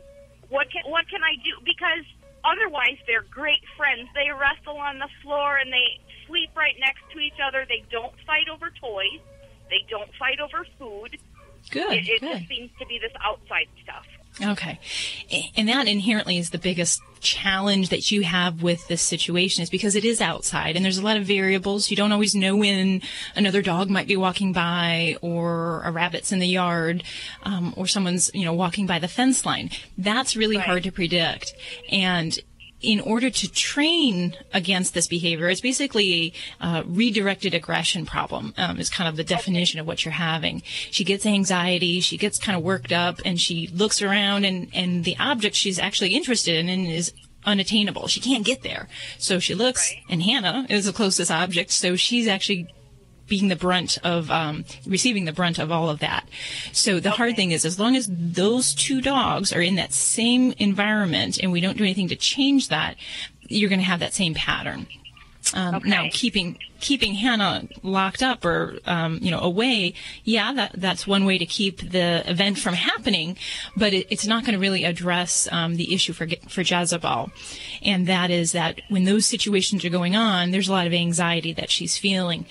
what can what can I do? Because otherwise, they're great friends. They wrestle on the floor and they sleep right next to each other. They don't fight over toys. They don't fight over food. Good. It, it good. just seems to be this outside stuff. Okay. And that inherently is the biggest challenge that you have with this situation, is because it is outside and there's a lot of variables. You don't always know when another dog might be walking by, or a rabbit's in the yard, um, or someone's, you know, walking by the fence line. That's really Right. hard to predict. And in order to train against this behavior, it's basically a uh, redirected aggression problem, um, is kind of the definition of what you're having. She gets anxiety, she gets kind of worked up, and she looks around, and, and the object she's actually interested in is unattainable. She can't get there. So she looks, right. and Hannah is the closest object, so she's actually being the brunt of, um, receiving the brunt of all of that. So the okay. hard thing is, as long as those two dogs are in that same environment and we don't do anything to change that, you're going to have that same pattern. Um, okay. Now, keeping keeping Hannah locked up or um, you know away, yeah, that that's one way to keep the event from happening, but it, it's not going to really address um, the issue for for Jezebel, and that is that when those situations are going on, there's a lot of anxiety that she's feeling.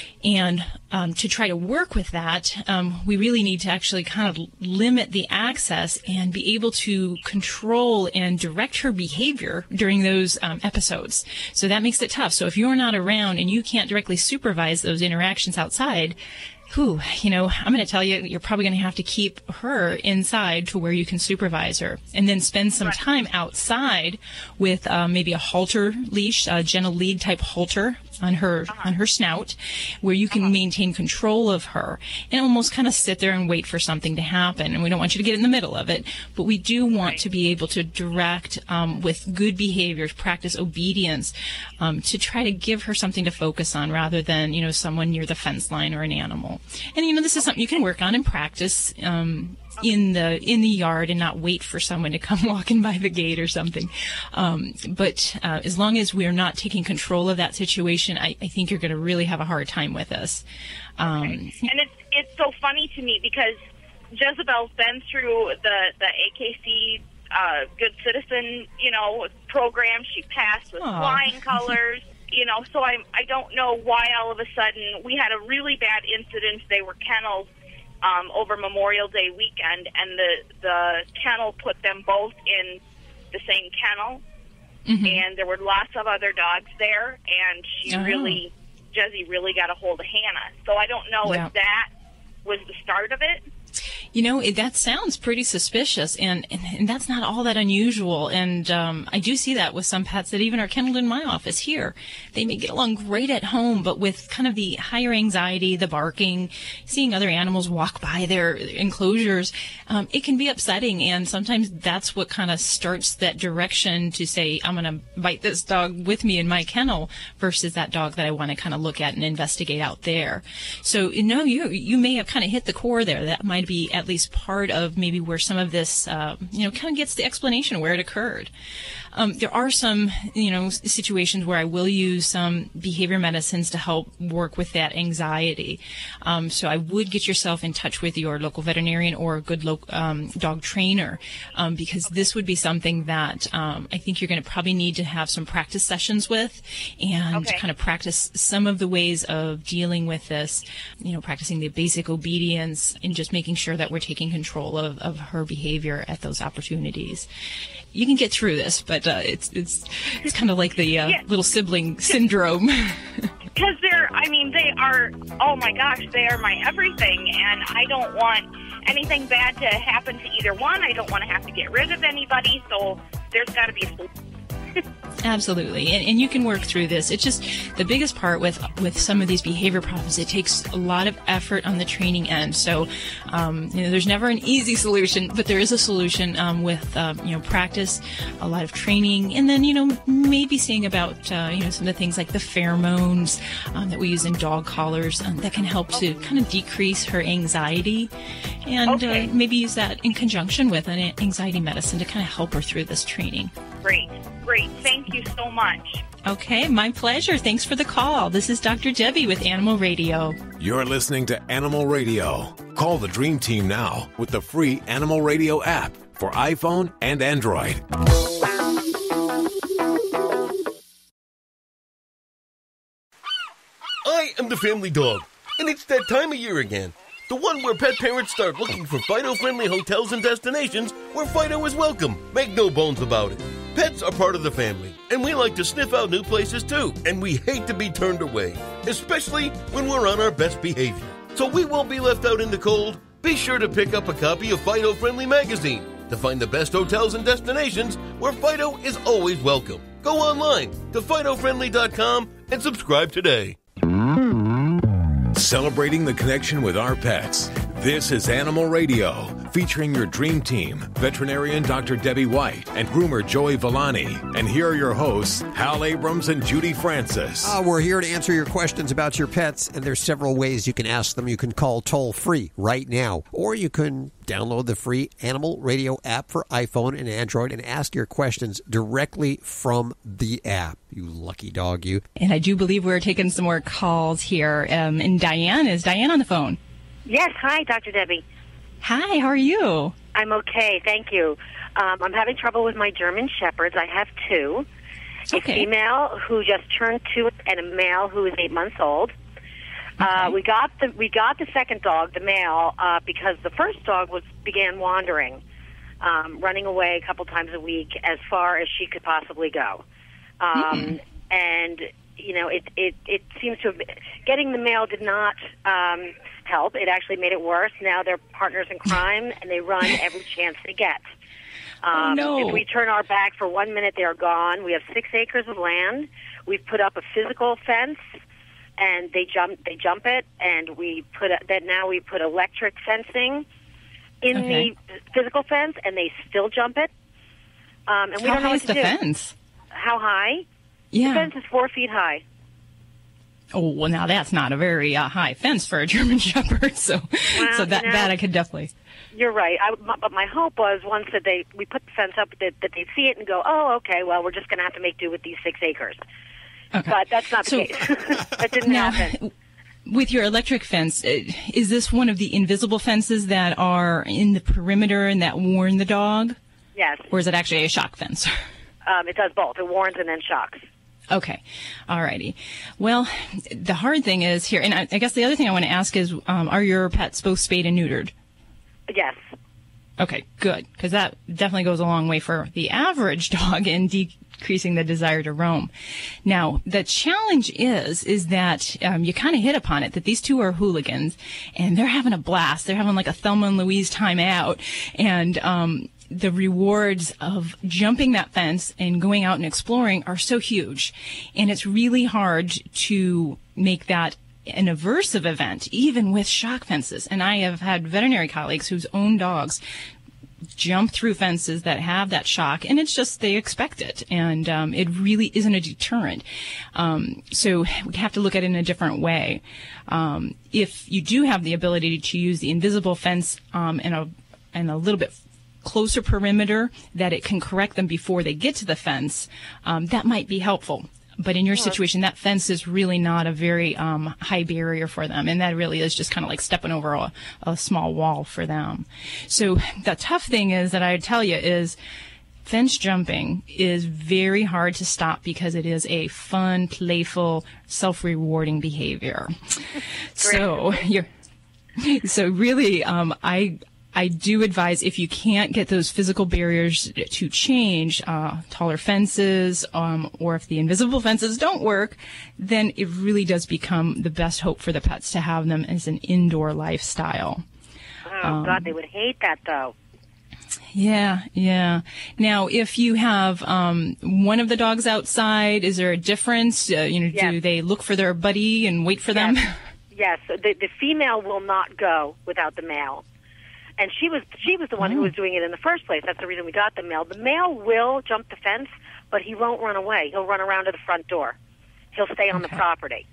And um, to try to work with that, um, we really need to actually kind of limit the access and be able to control and direct her behavior during those um, episodes. So that makes it tough. So if you're not around and you can't directly supervise those interactions outside, whew, you know, I'm going to tell you, you're probably going to have to keep her inside to where you can supervise her, and then spend some right. time outside with uh, maybe a halter leash, a gentle lead type halter on her uh-huh. on her snout, where you can uh-huh. maintain control of her and almost kind of sit there and wait for something to happen. And we don't want you to get in the middle of it, but we do want right. to be able to direct um, with good behaviors, practice obedience, um, to try to give her something to focus on rather than, you know, someone near the fence line or an animal. And, you know, this is something you can work on and practice um, in the in the yard and not wait for someone to come walking by the gate or something. Um, but uh, as long as we're not taking control of that situation, I, I think you're going to really have a hard time with this. Um, okay. And it's it's so funny to me because Jezebel's been through the, the A K C uh, Good Citizen, you know, program. She passed with Aww. flying colors. You know, so I I don't know why all of a sudden we had a really bad incident. They were kennels um, over Memorial Day weekend, and the the kennel put them both in the same kennel, mm-hmm. and there were lots of other dogs there, and she oh. really, Jezzy really got a hold of Hannah. So I don't know yeah. if that was the start of it. You know, it, that sounds pretty suspicious, and, and, and that's not all that unusual. And um, I do see that with some pets that even are kenneled in my office here. They may get along great at home, but with kind of the higher anxiety, the barking, seeing other animals walk by their enclosures, um, it can be upsetting. And sometimes that's what kind of starts that direction to say, I'm going to bite this dog with me in my kennel versus that dog that I want to kind of look at and investigate out there. So, you know, you, you may have kind of hit the core there. That might be at least part of maybe where some of this, uh, you know, kind of gets the explanation of where it occurred. Um, there are some, you know, situations where I will use some behavior medicines to help work with that anxiety. Um, so I would get yourself in touch with your local veterinarian or a good lo- um, dog trainer, um, because this would be something that um, I think you're going to probably need to have some practice sessions with, and okay. kind of practice some of the ways of dealing with this, you know, practicing the basic obedience and just making sure that we're taking control of, of her behavior at those opportunities. You can get through this, but uh, it's it's it's kind of like the uh, yeah. little sibling syndrome. Because they're, I mean, they are, oh my gosh, they are my everything, and I don't want anything bad to happen to either one. I don't want to have to get rid of anybody, so there's got to be a solution. Absolutely, and, and you can work through this. It's just the biggest part with with some of these behavior problems. It takes a lot of effort on the training end. So, um, you know, there's never an easy solution, but there is a solution um, with um, you know practice, a lot of training, and then you know maybe seeing about uh, you know some of the things like the pheromones um, that we use in dog collars um, that can help to kind of decrease her anxiety, and okay. uh, maybe use that in conjunction with an anxiety medicine to kind of help her through this training. Great. Great. Thank you so much. Okay, my pleasure. Thanks for the call. This is Doctor Debbie with Animal Radio. You're listening to Animal Radio. Call the Dream Team now with the free Animal Radio app for for iPhone and Android. I am the family dog, and it's that time of year again. The one where pet parents start looking for Fido-friendly hotels and destinations where Fido is welcome. Make no bones about it. Pets are part of the family, and we like to sniff out new places too, and we hate to be turned away, especially when we're on our best behavior. So we won't be left out in the cold. Be sure to pick up a copy of Fido-friendly magazine to find the best hotels and destinations where Fido is always welcome. Go online to Fido Friendly dot com and subscribe today. Celebrating the connection with our pets. This is Animal Radio, featuring your dream team, veterinarian Doctor Debbie White and groomer Joey Villani. And here are your hosts, Hal Abrams and Judy Francis. Uh, we're here to answer your questions about your pets, and there's several ways you can ask them. You can call toll-free right now, or you can download the free Animal Radio app for iPhone and Android and ask your questions directly from the app. You lucky dog, you. And I do believe we're taking some more calls here. Um, and Diane, is Diane on the phone? Yes. Hi, Doctor Debbie. Hi, how are you? I'm okay, thank you. Um, I'm having trouble with my German Shepherds. I have two. Okay. A female who just turned two and a male who is eight months old. Okay. Uh, we got the we got the second dog, the male, uh, because the first dog was began wandering, um, running away a couple times a week as far as she could possibly go. Um, mm-hmm. And, you know, it, it, it seems to have been, getting the male did not um, help. It actually made it worse. Now they're partners in crime, and they run every chance they get. Um, oh, no. If we turn our back for one minute, they're gone. We have six acres of land. We've put up a physical fence, and they jump they jump it, and we put a, that now we put electric fencing in Okay. the physical fence, and they still jump it. Um, and we How don't know high what is to the do. fence? How high? Yeah. The fence is four feet high. Oh, well, now that's not a very uh, high fence for a German Shepherd, so Well, so that, you know, that I could definitely... You're right. I, my, but my hope was once that they we put the fence up that, that they'd see it and go, oh, okay, well, we're just going to have to make do with these six acres. Okay. But that's not the So- case. That didn't Now, happen. With your electric fence, uh, is this one of the invisible fences that are in the perimeter and that warn the dog? Yes. Or is it actually a shock fence? Um, it does both. It warns and then shocks. Okay. All righty. Well, the hard thing is here, and I, I guess the other thing I want to ask is, um, are your pets both spayed and neutered? Yes. Okay, good, because that definitely goes a long way for the average dog in decreasing the desire to roam. Now, the challenge is, is that um, you kind of hit upon it, that these two are hooligans, and they're having a blast. They're having like a Thelma and Louise time out, and um, the rewards of jumping that fence and going out and exploring are so huge, and it's really hard to make that an aversive event, even with shock fences. And I have had veterinary colleagues whose own dogs jump through fences that have that shock, and it's just they expect it, and um, it really isn't a deterrent. Um, so we have to look at it in a different way. Um, if you do have the ability to use the invisible fence um, and a and a little bit closer perimeter that it can correct them before they get to the fence, um, that might be helpful. But in your situation, that fence is really not a very um, high barrier for them, and that really is just kind of like stepping over a, a small wall for them. So the tough thing is that I tell you is fence jumping is very hard to stop because it is a fun, playful, self-rewarding behavior. So you're so really, um, I. I do advise if you can't get those physical barriers to change, uh, taller fences, um, or if the invisible fences don't work, then it really does become the best hope for the pets to have them as an indoor lifestyle. Oh, Um, God, they would hate that, though. Yeah, yeah. Now, if you have um, one of the dogs outside, is there a difference? Uh, you know, Yes. do they look for their buddy and wait for them? Yes, the, the female will not go without the male. And she was she was the one who was doing it in the first place. That's the reason we got the male. The male will jump the fence, but he won't run away. He'll run around to the front door. He'll stay on the property.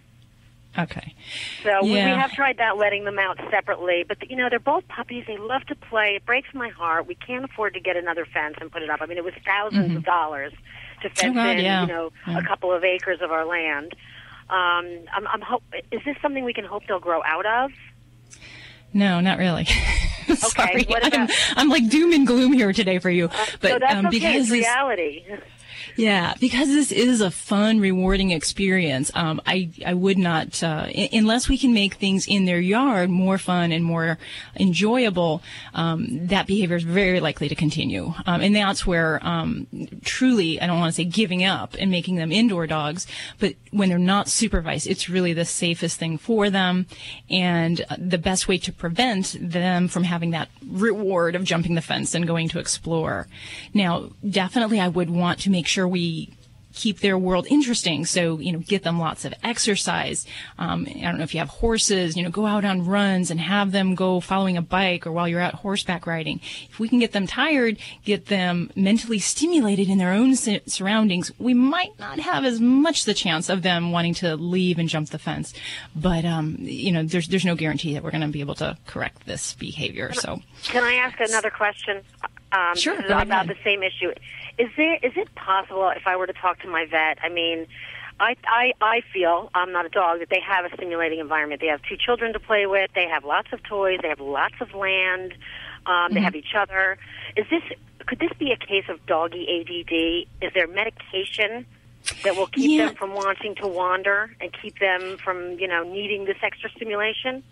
Okay. So we, we Yeah. have tried that, letting them out separately. But, you know, they're both puppies. They love to play. It breaks my heart. We can't afford to get another fence and put it up. I mean, it was thousands Mhm. of dollars to fence God, in, yeah. you know, Yeah. a couple of acres of our land. Um, I'm, I'm hope. Is this something we can hope they'll grow out of? No, not really. Sorry, what about- I'm, I'm like doom and gloom here today for you. But so that's um, okay. because It's this- reality. Yeah, because this is a fun, rewarding experience. Um, I I would not, uh, I- unless we can make things in their yard more fun and more enjoyable. Um, that behavior is very likely to continue, um, and that's where um, truly, I don't want to say giving up and making them indoor dogs, but when they're not supervised, it's really the safest thing for them, and the best way to prevent them from having that reward of jumping the fence and going to explore. Now, definitely, I would want to make sure we keep their world interesting. So, you know, get them lots of exercise. Um, I don't know if you have horses, you know, go out on runs and have them go following a bike or while you're out horseback riding. If we can get them tired, get them mentally stimulated in their own surroundings, we might not have as much the chance of them wanting to leave and jump the fence. But, um, you know, there's, there's no guarantee that we're going to be able to correct this behavior. So, Can I ask another question? Um, Sure, this is go about ahead. the same issue. Is there? Is it possible if I were to talk to my vet? I mean, I, I, I feel, I'm not a dog, that they have a stimulating environment. They have two children to play with. They have lots of toys. They have lots of land. Um, Mm-hmm. They have each other. Is this? Could this be a case of doggy A D D? Is there medication that will keep Yeah. them from wanting to wander and keep them from, you know, needing this extra stimulation?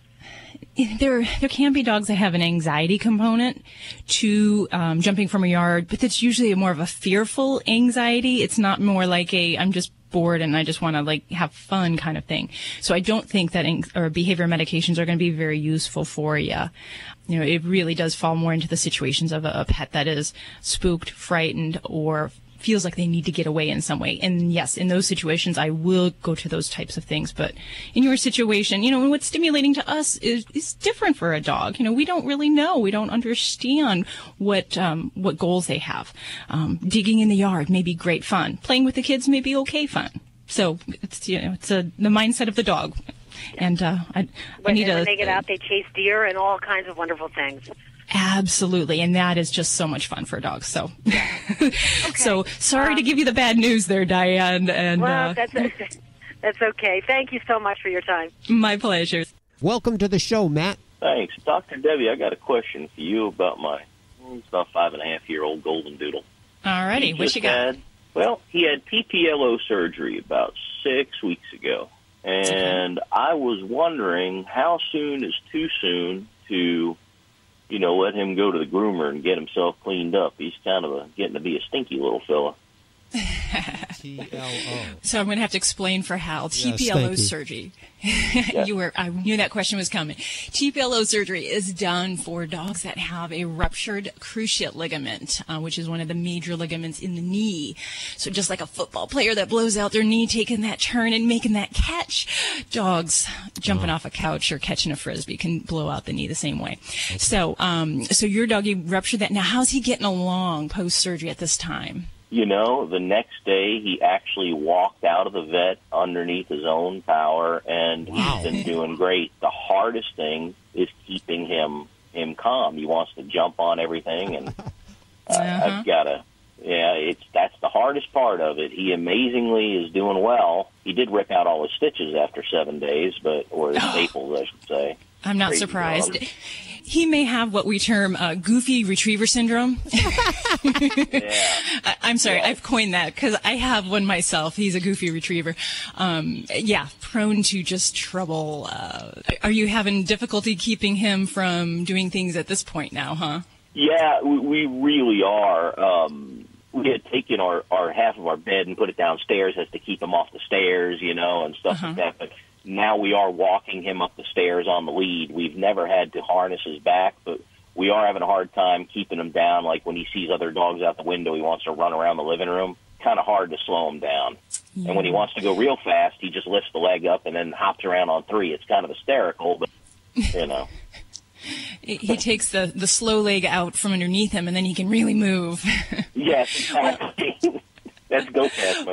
There, there can be dogs that have an anxiety component to um, jumping from a yard, but it's usually more of a fearful anxiety. It's not more like a I'm just bored and I just want to like have fun kind of thing. So I don't think that ang- or behavior medications are going to be very useful for you. You know, it really does fall more into the situations of a, a pet that is spooked, frightened, or feels like they need to get away in some way. And yes, in those situations, I will go to those types of things. But in your situation, you know, what's stimulating to us is, is different for a dog. You know, we don't really know. We don't understand what, um, what goals they have. Um, digging in the yard may be great fun. Playing with the kids may be okay fun. So it's, you know, it's a, the mindset of the dog. And, uh, I, I When, need and to. when they get out, they chase deer and all kinds of wonderful things. Absolutely, and that is just so much fun for dogs. So, so sorry to give you the bad news there, Diane. And Well, uh, that's that's okay. Thank you so much for your time. my pleasure. Welcome to the show, Matt. Thanks. Doctor Debbie, I got a question for you about my mm, about five and a half year old golden doodle. Alrighty, He what just you got? Had, well, he had P P L O surgery about six weeks ago. And I was wondering how soon is too soon to, you know, let him go to the groomer and get himself cleaned up. He's kind of a, getting to be a stinky little fella. T L O. So I'm going to have to explain for Hal. T P L O thank you. surgery. you were. I knew that question was coming. T P L O surgery is done for dogs that have a ruptured cruciate ligament, uh, which is one of the major ligaments in the knee. So just like a football player that blows out their knee, taking that turn and making that catch, dogs jumping off a couch or catching a frisbee can blow out the knee the same way. So, um, so your doggy ruptured that. Now, how's he getting along post surgery at this time? You know, the next day he actually walked out of the vet underneath his own power, and he's been doing great. The hardest thing is keeping him him calm. He wants to jump on everything, and uh, Uh-huh. I've got to. Yeah, it's that's the hardest part of it. He amazingly is doing well. He did rip out all his stitches after seven days, but or his staples, I should say. I'm not Crazy surprised. dog. He may have what we term uh, goofy retriever syndrome. I- I'm sorry, I've coined that because I have one myself. He's a goofy retriever. Um, yeah, prone to just trouble. Uh, are you having difficulty keeping him from doing things at this point now, huh? Yeah, we, we really are. Um, we had taken our, our half of our bed and put it downstairs as to keep him off the stairs, you know, and stuff Uh-huh. like that. But now we are walking him up the stairs on the lead. We've never had to harness his back, but we are having a hard time keeping him down. Like when he sees other dogs out the window, he wants to run around the living room. Kind of hard to slow him down. And when he wants to go real fast, he just lifts the leg up and then hops around on three. It's kind of hysterical, but, you know. He he takes the, the slow leg out from underneath him, and then he can really move. Yes, exactly. That's go-fast mode.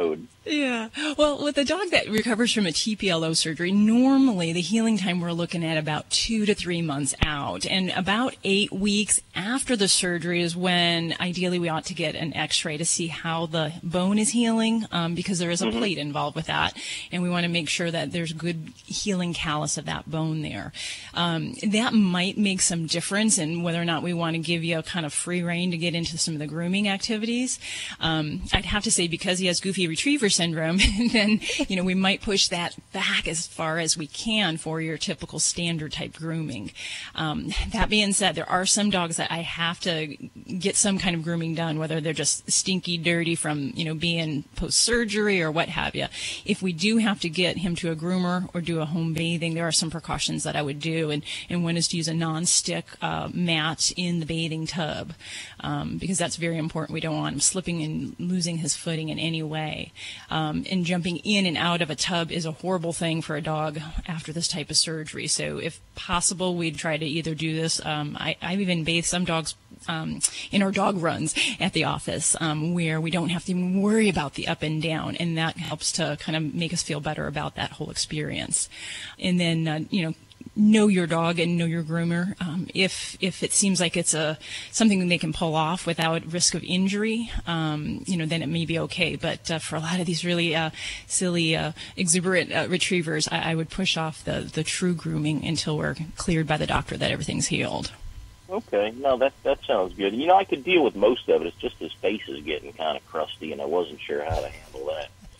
Yeah. Well, with a dog that recovers from a T P L O surgery, normally the healing time we're looking at about two to three months out. And about eight weeks after the surgery is when ideally we ought to get an x-ray to see how the bone is healing, um, because there is a Mm-hmm. plate involved with that. And we want to make sure that there's good healing callus of that bone there. Um, that might make some difference in whether or not we want to give you a kind of free rein to get into some of the grooming activities. Um, I'd have to say because he has goofy retriever syndrome, then, you know, we might push that back as far as we can for your typical standard type grooming. Um, that being said, there are some dogs that I have to get some kind of grooming done, whether they're just stinky, dirty from, you know, being post-surgery or what have you. If we do have to get him to a groomer or do a home bathing, there are some precautions that I would do, and, and one is to use a non-stick uh, mat in the bathing tub, um, because that's very important. We don't want him slipping and losing his footing in any way. Um, and jumping in and out of a tub is a horrible thing for a dog after this type of surgery. So if possible, we'd try to either do this. Um, I, I've even bathed some dogs um, in our dog runs at the office, um, where we don't have to even worry about the up and down. And that helps to kind of make us feel better about that whole experience. And then, uh, you know, know your dog and know your groomer. Um, if if it seems like it's a something that they can pull off without risk of injury, um, you know, then it may be okay. But uh, for a lot of these really uh, silly, uh, exuberant uh, retrievers, I, I would push off the, the true grooming until we're cleared by the doctor that everything's healed. Okay, no, that that sounds good. You know, I could deal with most of it. It's just his face is getting kind of crusty, and I wasn't sure how to handle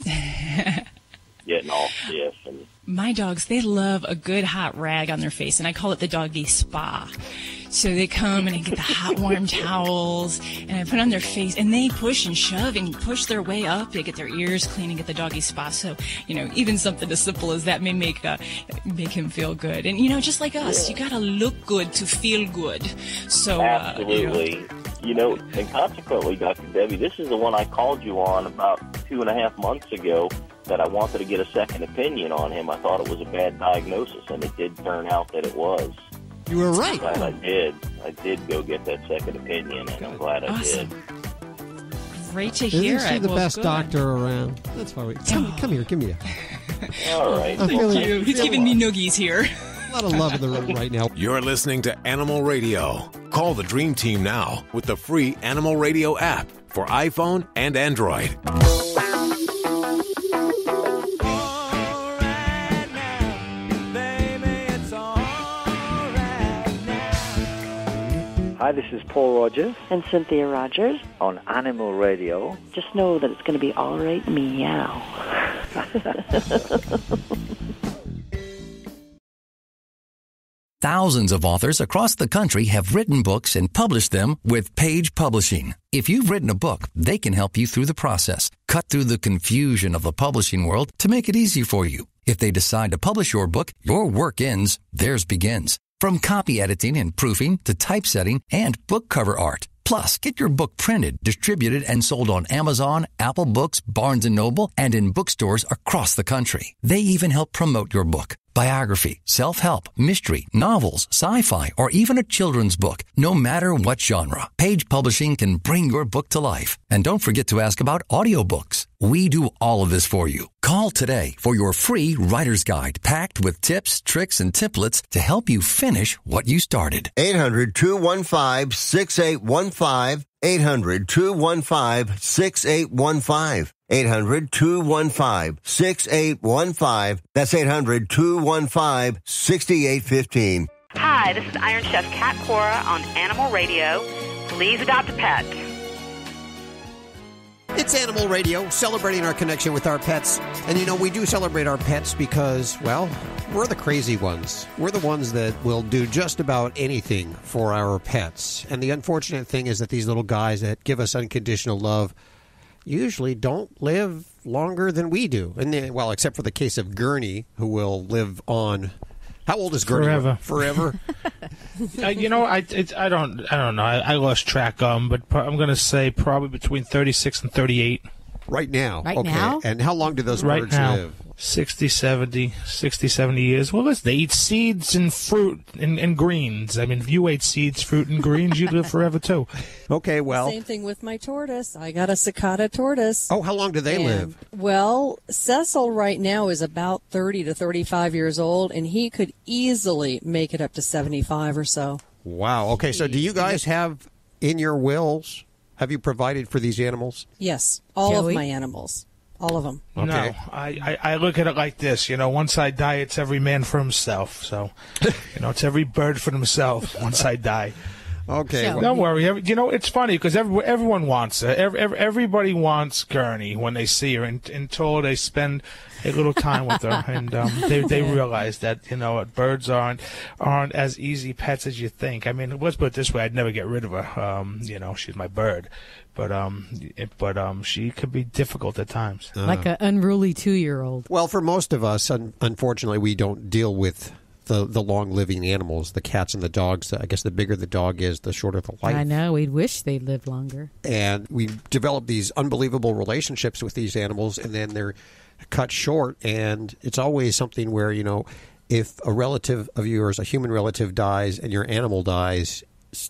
that. Getting all stiff and. My dogs, they love a good hot rag on their face, and I call it the doggy spa. So they come and I get the hot warm towels, and I put on their face, and they push and shove and push their way up. They get their ears clean and get the doggy spa. So, you know, even something as simple as that may make uh, make him feel good. And, you know, just like us, Yeah. you got to look good to feel good. So, Absolutely. Uh, you know, You know, and consequently, Doctor Debbie, this is the one I called you on about two and a half months ago that I wanted to get a second opinion on him. I thought it was a bad diagnosis, and it did turn out that it was. You were right. I'm glad I did. I did go get that second opinion, and I'm glad I Awesome. did. Great to hear Isn't she it. the Well, best good. doctor around? That's why we come, come here. Give me a. All right. I'm Thank feeling- you. He's feeling giving me noogies here. a lot of love in the room right now. You're listening to Animal Radio. Call the Dream Team now with the free Animal Radio app for iPhone and Android. Hi, this is Paul Rogers And Cynthia Rogers. on Animal Radio. Just know that it's going to be all right, meow. Thousands of authors across the country have written books and published them with Page Publishing. If you've written a book, they can help you through the process, cut through the confusion of the publishing world to make it easy for you. If they decide to publish your book, your work ends, theirs begins. From copy editing and proofing to typesetting and book cover art. Plus, get your book printed, distributed, and sold on Amazon, Apple Books, Barnes and Noble, and in bookstores across the country. They even help promote your book. Biography, self-help, mystery, novels, sci-fi, or even a children's book. No matter what genre, Page Publishing can bring your book to life. And don't forget to ask about audiobooks. We do all of this for you. Call today for your free writer's guide packed with tips, tricks, and templates to help you finish what you started. eight hundred, two one five, six eight one five. eight hundred, two one five, six eight one five. eight hundred, two one five, six eight one five. That's eight hundred, two one five, six eight one five. Hi, this is Iron Chef Kat Cora on Animal Radio. Please adopt a pet. It's Animal Radio, celebrating our connection with our pets. And, you know, we do celebrate our pets because, well, we're the crazy ones. We're the ones that will do just about anything for our pets. And the unfortunate thing is that these little guys that give us unconditional love usually don't live longer than we do. And then, well, except for the case of Gurney, who will live on. How old is Gurney? Forever. Forever. uh, you know, I it, I don't I don't know. I, I lost track of them, but pro- I'm going to say probably between thirty-six and thirty-eight. Right now. Right okay. now? And how long do those Right birds now. live? sixty, seventy, sixty, seventy years. Well, listen, they eat seeds and fruit and, and greens. I mean, if you ate seeds, fruit, and greens, you'd live forever, too. Okay, well. Same thing with my tortoise. I got a cicada tortoise. Oh, how long do they and, live? Well, Cecil right now is about thirty to thirty-five years old, and he could easily make it up to seventy-five or so. Wow. Okay, so do you guys have in your wills, have you provided for these animals? Yes, all Joey? of my animals. All of them. Okay. No, I, I, I look at it like this. You know, once I die, it's every man for himself. So, you know, it's every bird for themselves once I die. Okay. So, Don't worry. Every, you know, it's funny because every, everyone wants her. Every, every, everybody wants Gurney when they see her and, until they spend a little time with her. And um, they, they realize that, you know, birds aren't aren't as easy pets as you think. I mean, let's put it this way. I'd never get rid of her. Um, you know, she's my bird. But um, it, but um, she could be difficult at times. Uh, like an unruly two-year-old. Well, for most of us, un- unfortunately, we don't deal with the, the long-living animals, the cats and the dogs. I guess the bigger the dog is, the shorter the life. I know. We'd wish they'd live longer. And we develop these unbelievable relationships with these animals, and then they're cut short. And it's always something where, you know, if a relative of yours, a human relative, dies and your animal dies,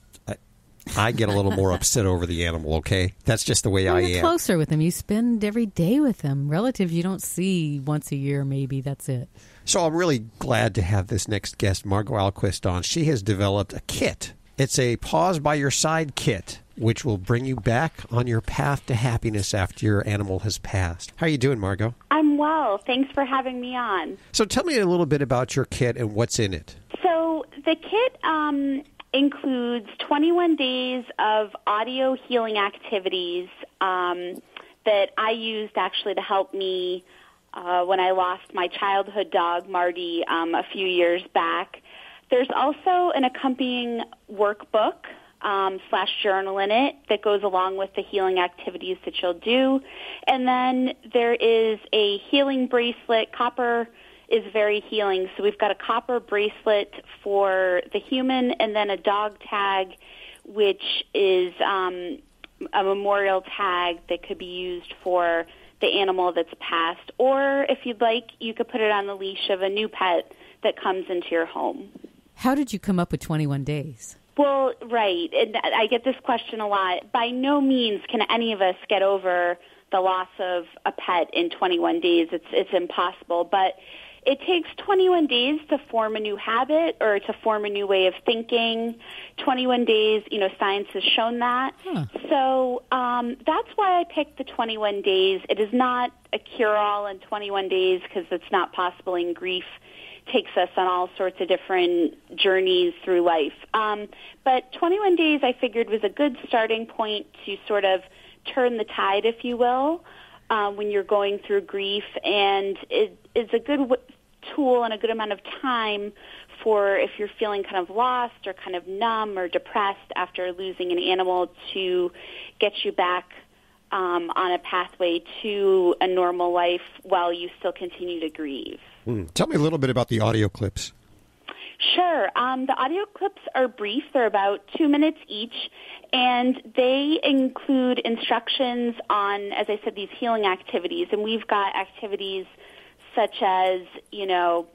I get a little more upset over the animal, okay? That's just the way well, I you're am. Closer with them. You spend every day with them. Relatives you don't see once a year, maybe. That's it. So I'm really glad to have this next guest, Margot Alquist, on. She has developed a kit. It's a Paws by Your Side kit, which will bring you back on your path to happiness after your animal has passed. How are you doing, Margot? I'm well. Thanks for having me on. So tell me a little bit about your kit and what's in it. So the kit um, includes twenty-one days of audio healing activities um, that I used actually to help me uh, when I lost my childhood dog, Marty, um, a few years back. There's also an accompanying workbook um, slash journal in it that goes along with the healing activities that you'll do. And then there is a healing bracelet. Copper is very healing. So we've got a copper bracelet for the human and then a dog tag, which is um, a memorial tag that could be used for the animal that's passed. Or if you'd like, you could put it on the leash of a new pet that comes into your home. How did you come up with twenty-one days? Well, right. And I get this question a lot. By no means can any of us get over the loss of a pet in twenty-one days. It's it's impossible. But it takes twenty-one days to form a new habit or to form a new way of thinking. twenty-one days, you know, science has shown that. Huh. So um, that's why I picked the twenty-one days. It is not a cure-all in twenty-one days because it's not possible in grief. Takes us on all sorts of different journeys through life. Um, but twenty-one days I figured was a good starting point to sort of turn the tide, if you will, uh, when you're going through grief. And it is a good w- tool and a good amount of time for if you're feeling kind of lost or kind of numb or depressed after losing an animal to get you back um, on a pathway to a normal life while you still continue to grieve. Mm. Tell me a little bit about the audio clips. Sure. Um, the audio clips are brief. They're about two minutes each, and they include instructions on, as I said, these healing activities. And we've got activities such as, you know,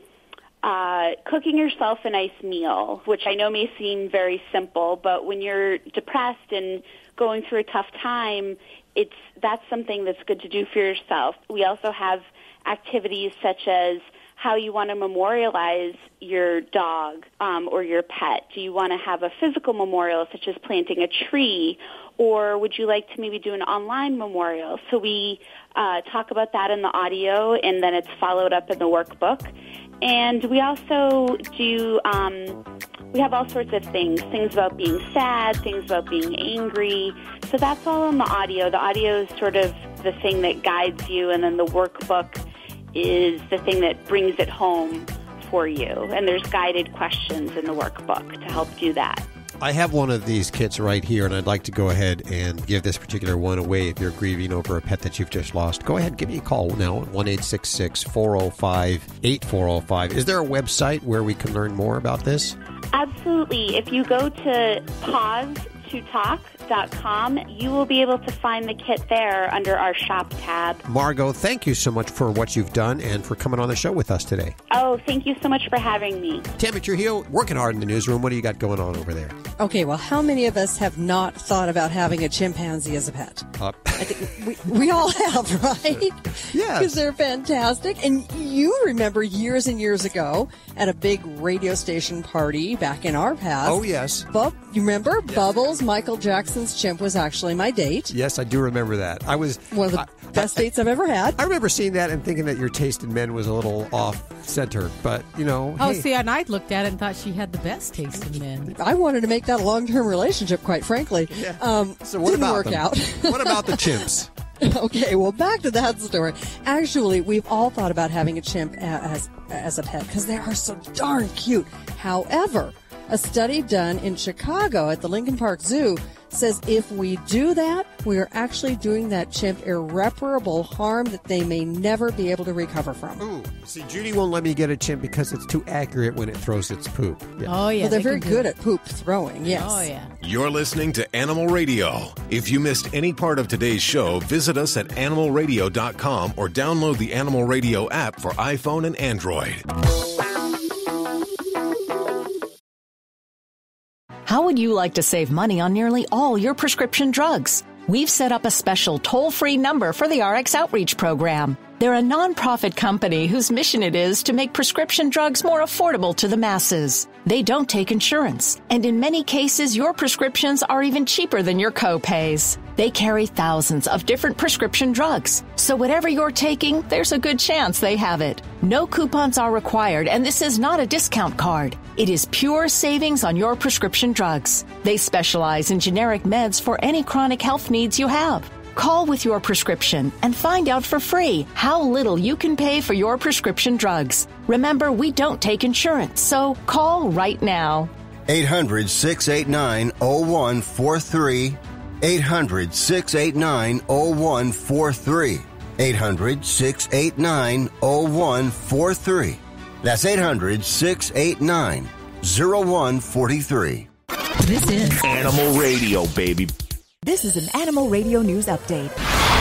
uh, cooking yourself a nice meal, which I know may seem very simple, but when you're depressed and going through a tough time, it's that's something that's good to do for yourself. We also have activities such as how you want to memorialize your dog um, or your pet. Do you want to have a physical memorial, such as planting a tree, or would you like to maybe do an online memorial? So we uh, talk about that in the audio, and then it's followed up in the workbook. And we also do, um, we have all sorts of things, things about being sad, things about being angry. So that's all in the audio. The audio is sort of the thing that guides you, and then the workbook is the thing that brings it home for you. And there's guided questions in the workbook to help do that. I have one of these kits right here, and I'd like to go ahead and give this particular one away if you're grieving over a pet that you've just lost. Go ahead, give me a call now at one eight six six, four oh five, eight four oh five. Is there a website where we can learn more about this? Absolutely. If you go to paws to talk dot com. You will be able to find the kit there under our shop tab. Margot, thank you so much for what you've done and for coming on the show with us today. Oh, thank you so much for having me. Tammy Trujillo, working hard in the newsroom. What do you got going on over there? Okay, well, how many of us have not thought about having a chimpanzee as a pet? Uh, I think we, we all have, right? Yes. Because they're fantastic. And you remember years and years ago at a big radio station party back in our past. Oh, yes. Bub, you remember? Yes. Bubbles, Michael Jackson's chimp, was actually my date. Yes, I do remember that. I was one of the I, best I, dates I've ever had. I remember seeing that and thinking that your taste in men was a little off center, but you know. Oh, hey. see, and I looked at it and thought she had the best taste in men. I wanted to make that a long-term relationship, quite frankly. Yeah. Um, so what didn't about work them? out. What about the chimps? Okay, well, back to that story. Actually, we've all thought about having a chimp as as a pet because they are so darn cute. However, a study done in Chicago at the Lincoln Park Zoo says if we do that, we are actually doing that chimp irreparable harm that they may never be able to recover from. Ooh, see, Judy won't let me get a chimp because it's too accurate when it throws its poop. Yeah. Oh, yeah. Well, they're they very good it. at poop throwing, yes. Oh, yeah. You're listening to Animal Radio. If you missed any part of today's show, visit us at animal radio dot com or download the Animal Radio app for iPhone and Android. How would you like to save money on nearly all your prescription drugs? We've set up a special toll-free number for the R X Outreach Program. They're a nonprofit company whose mission it is to make prescription drugs more affordable to the masses. They don't take insurance, and in many cases, your prescriptions are even cheaper than your co-pays. They carry thousands of different prescription drugs, so whatever you're taking, there's a good chance they have it. No coupons are required, and this is not a discount card. It is pure savings on your prescription drugs. They specialize in generic meds for any chronic health needs you have. Call with your prescription and find out for free how little you can pay for your prescription drugs. Remember, we don't take insurance, so call right now. eight hundred, six eight nine, oh one four three. eight hundred, six eight nine, oh one four three. eight hundred, six eight nine, oh one four three. That's eight hundred, six eight nine, oh one four three. This is Animal Radio, baby. This is an Animal Radio News Update.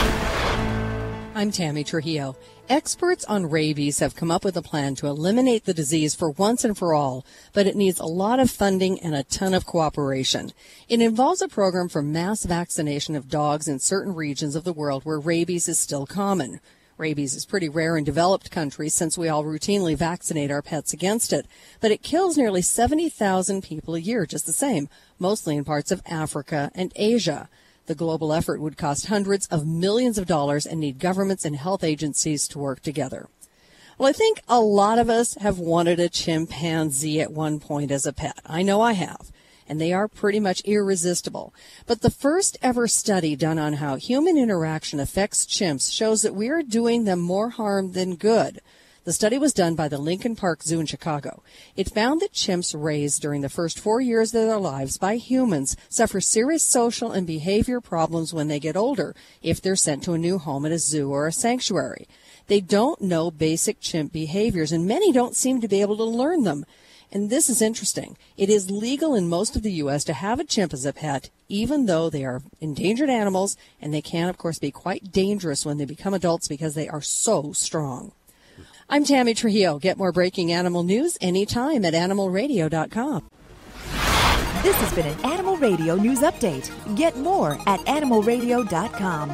I'm Tammy Trujillo. Experts on rabies have come up with a plan to eliminate the disease for once and for all, but it needs a lot of funding and a ton of cooperation. It involves a program for mass vaccination of dogs in certain regions of the world where rabies is still common. Rabies is pretty rare in developed countries since we all routinely vaccinate our pets against it, but it kills nearly seventy thousand people a year just the same, mostly in parts of Africa and Asia. The global effort would cost hundreds of millions of dollars and need governments and health agencies to work together. Well, I think a lot of us have wanted a chimpanzee at one point as a pet. I know I have. And they are pretty much irresistible. But the first ever study done on how human interaction affects chimps shows that we are doing them more harm than good. The study was done by the Lincoln Park Zoo in Chicago. It found that chimps raised during the first four years of their lives by humans suffer serious social and behavior problems when they get older if they're sent to a new home at a zoo or a sanctuary. They don't know basic chimp behaviors, and many don't seem to be able to learn them. And this is interesting. It is legal in most of the U S to have a chimp as a pet, even though they are endangered animals, and they can, of course, be quite dangerous when they become adults because they are so strong. I'm Tammy Trujillo. Get more breaking animal news anytime at animal radio dot com. This has been an Animal Radio News Update. Get more at animal radio dot com.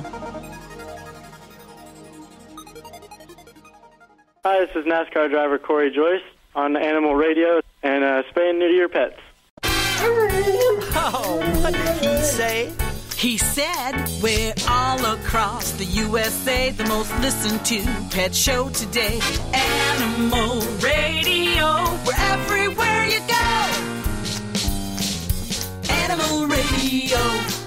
Hi, this is NASCAR driver Corey Joyce on Animal Radio, and uh, spay and neuter your pets. Oh, what did he say? He said we're all across the U S A, the most listened to pet show today. Animal Radio, we're everywhere you go. Animal Radio.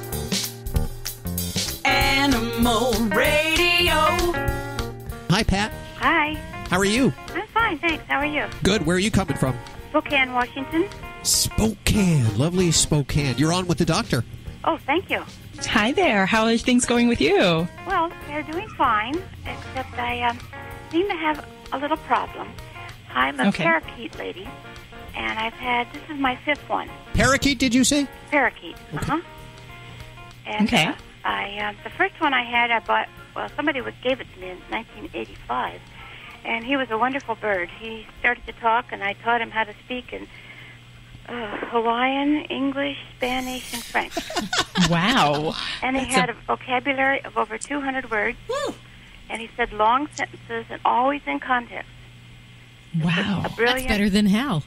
Animal Radio. Hi, Pat. Hi. How are you? I'm fine, thanks. How are you? Good. Where are you coming from? Spokane, Washington. Spokane. Lovely Spokane. You're on with the doctor. Oh, thank you. Hi there. How are things going with you? Well, they're doing fine, except I um, seem to have a little problem. I'm a Okay. parakeet lady, and I've had, this is my fifth one. Parakeet, did you say? Parakeet, uh-huh. And, Okay. Uh, I uh, the first one I had, I bought. Well, somebody was, gave it to me in nineteen eighty-five, and he was a wonderful bird. He started to talk, and I taught him how to speak in uh, Hawaiian, English, Spanish, and French. Wow! And he That's had a- a vocabulary of over two hundred words. And he said long sentences and always in context. Wow, A brilliant, That's better than Hal.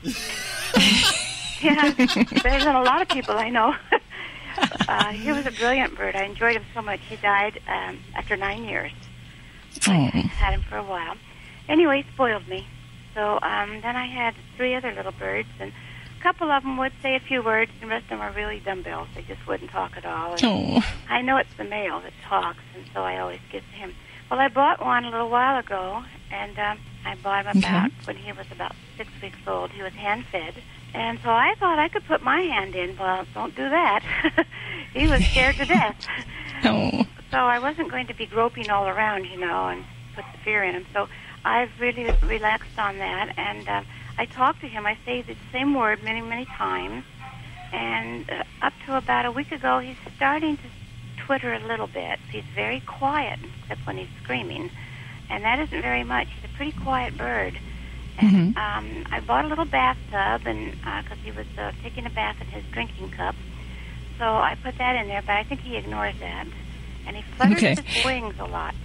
Yeah, better than a lot of people I know. uh, he was a brilliant bird. I enjoyed him so much. He died um, after nine years. Oh. I had him for a while. Anyway, he spoiled me. So um, then I had three other little birds, and a couple of them would say a few words, and the rest of them were really dumbbells. They just wouldn't talk at all. And Oh. I know it's the male that talks, and so I always give to him. Well, I bought one a little while ago, and um, I bought him about Okay. when he was about six weeks old. He was hand-fed. And so I thought I could put my hand in. Well, don't do that. He was scared to death. Oh. So I wasn't going to be groping all around, you know, and put the fear in him. So I've really relaxed on that. And uh, I talked to him. I say the same word many, many times. And uh, up to about a week ago, he's starting to twitter a little bit. He's very quiet, except when he's screaming. And that isn't very much. He's a pretty quiet bird. And um, I bought a little bathtub, and because uh, he was uh, taking a bath in his drinking cup, so I put that in there. But I think he ignores that, and he flutters Okay. his wings a lot.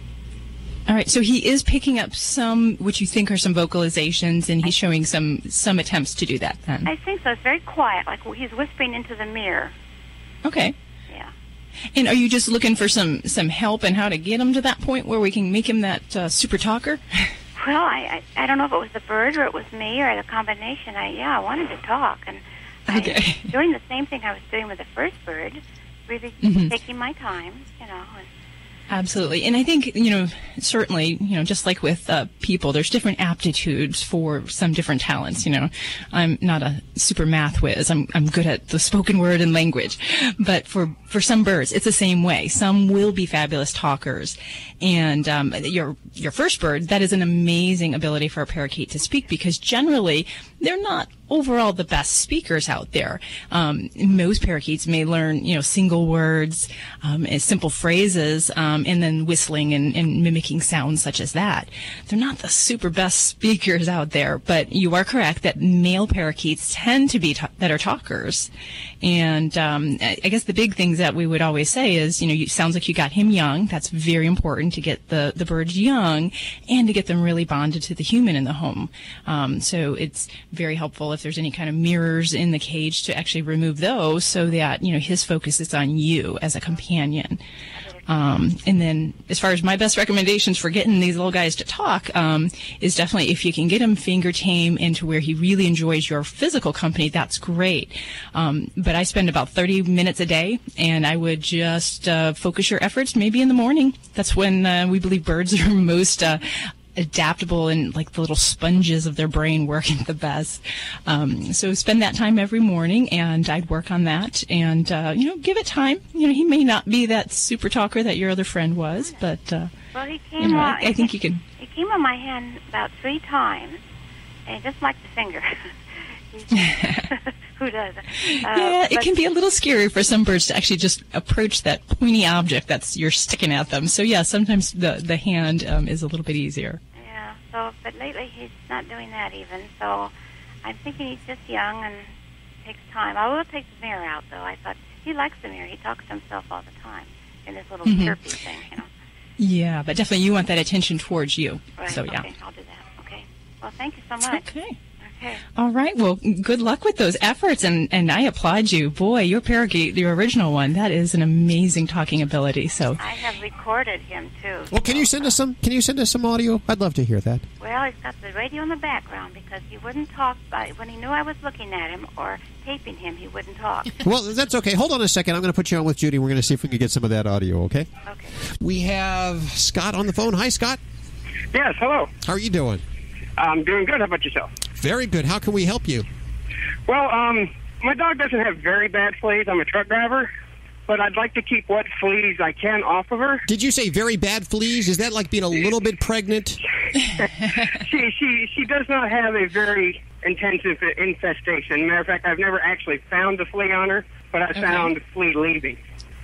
All right, so he is picking up some, what you think are some vocalizations, and he's showing some some attempts to do that. Then, I think so. It's very quiet, like he's whispering into the mirror. okay. Yeah. And are you just looking for some some help in how to get him to that point where we can make him that uh, super talker? Well, I, I I don't know if it was the bird or it was me or the combination. I yeah, I wanted to talk, and Okay. I, doing the same thing I was doing with the first bird, really Mhm. taking my time, you know. And, Absolutely. And I think, you know, certainly, you know, just like with uh, people, there's different aptitudes for some different talents. You know, I'm not a super math whiz. I'm, I'm good at the spoken word and language. But for, for some birds, it's the same way. Some will be fabulous talkers. And um, your, your first bird, that is an amazing ability for a parakeet to speak, because generally they're not overall the best speakers out there. Um, most parakeets may learn, you know, single words, um, and simple phrases, um, and then whistling and, and mimicking sounds such as that. They're not the super best speakers out there, but you are correct that male parakeets tend to be ta- better talkers. And um, I I guess the big things that we would always say is, you know, it sounds like you got him young. That's very important to get the, the birds young and to get them really bonded to the human in the home. Um, so it's very helpful if there's any kind of mirrors in the cage to actually remove those so that, you know, his focus is on you as a companion. Um, and then as far as my best recommendations for getting these little guys to talk, um, is definitely if you can get him finger tame into where he really enjoys your physical company, that's great. Um, but I spend about thirty minutes a day, and I would just, uh, focus your efforts maybe in the morning. That's when, uh, we believe birds are most, uh, adaptable and like the little sponges of their brain working the best. Um, so spend that time every morning, and I'd work on that, and uh, you know, give it time. You know, he may not be that super talker that your other friend was, but uh, well, he came you know, on, I, I think you can. He came on my hand about three times, and just like the finger. Who doesn't? Uh, Yeah, it but- can be a little scary for some birds to actually just approach that pointy object that's you're sticking at them. So yeah, sometimes the the hand um, is a little bit easier. Yeah. So, but lately he's not doing that even. So, I'm thinking he's just young and takes time. I will take the mirror out though. I thought he likes the mirror. He talks to himself all the time in this little Mhm. chirpy thing, you know. Yeah, but definitely you want that attention towards you. Right. So yeah. Okay, I'll do that. Okay. Well, thank you so much. Okay. Okay. All right. Well, good luck with those efforts, and, and I applaud you. Boy, your parakeet, your original one, that is an amazing talking ability. So I have recorded him too. Well, can you send us some? Can you send us some audio? I'd love to hear that. Well, he's got the radio in the background because he wouldn't talk by, when he knew I was looking at him or taping him. He wouldn't talk. Well, that's okay. Hold on a second. I'm going to put you on with Judy. We're going to see if we can get some of that audio. Okay. Okay. We have Scott on the phone. Hi, Scott. Yes. Hello. How are you doing? I'm doing good. How about yourself? Very good. How can we help you? Well, um, my dog doesn't have very bad fleas. I'm a truck driver, but I'd like to keep what fleas I can off of her. Did you say very bad fleas? Is that like being a little bit pregnant? she she she does not have a very intensive infestation. Matter of fact, I've never actually found the flea on her, but I Okay. found flea leaving.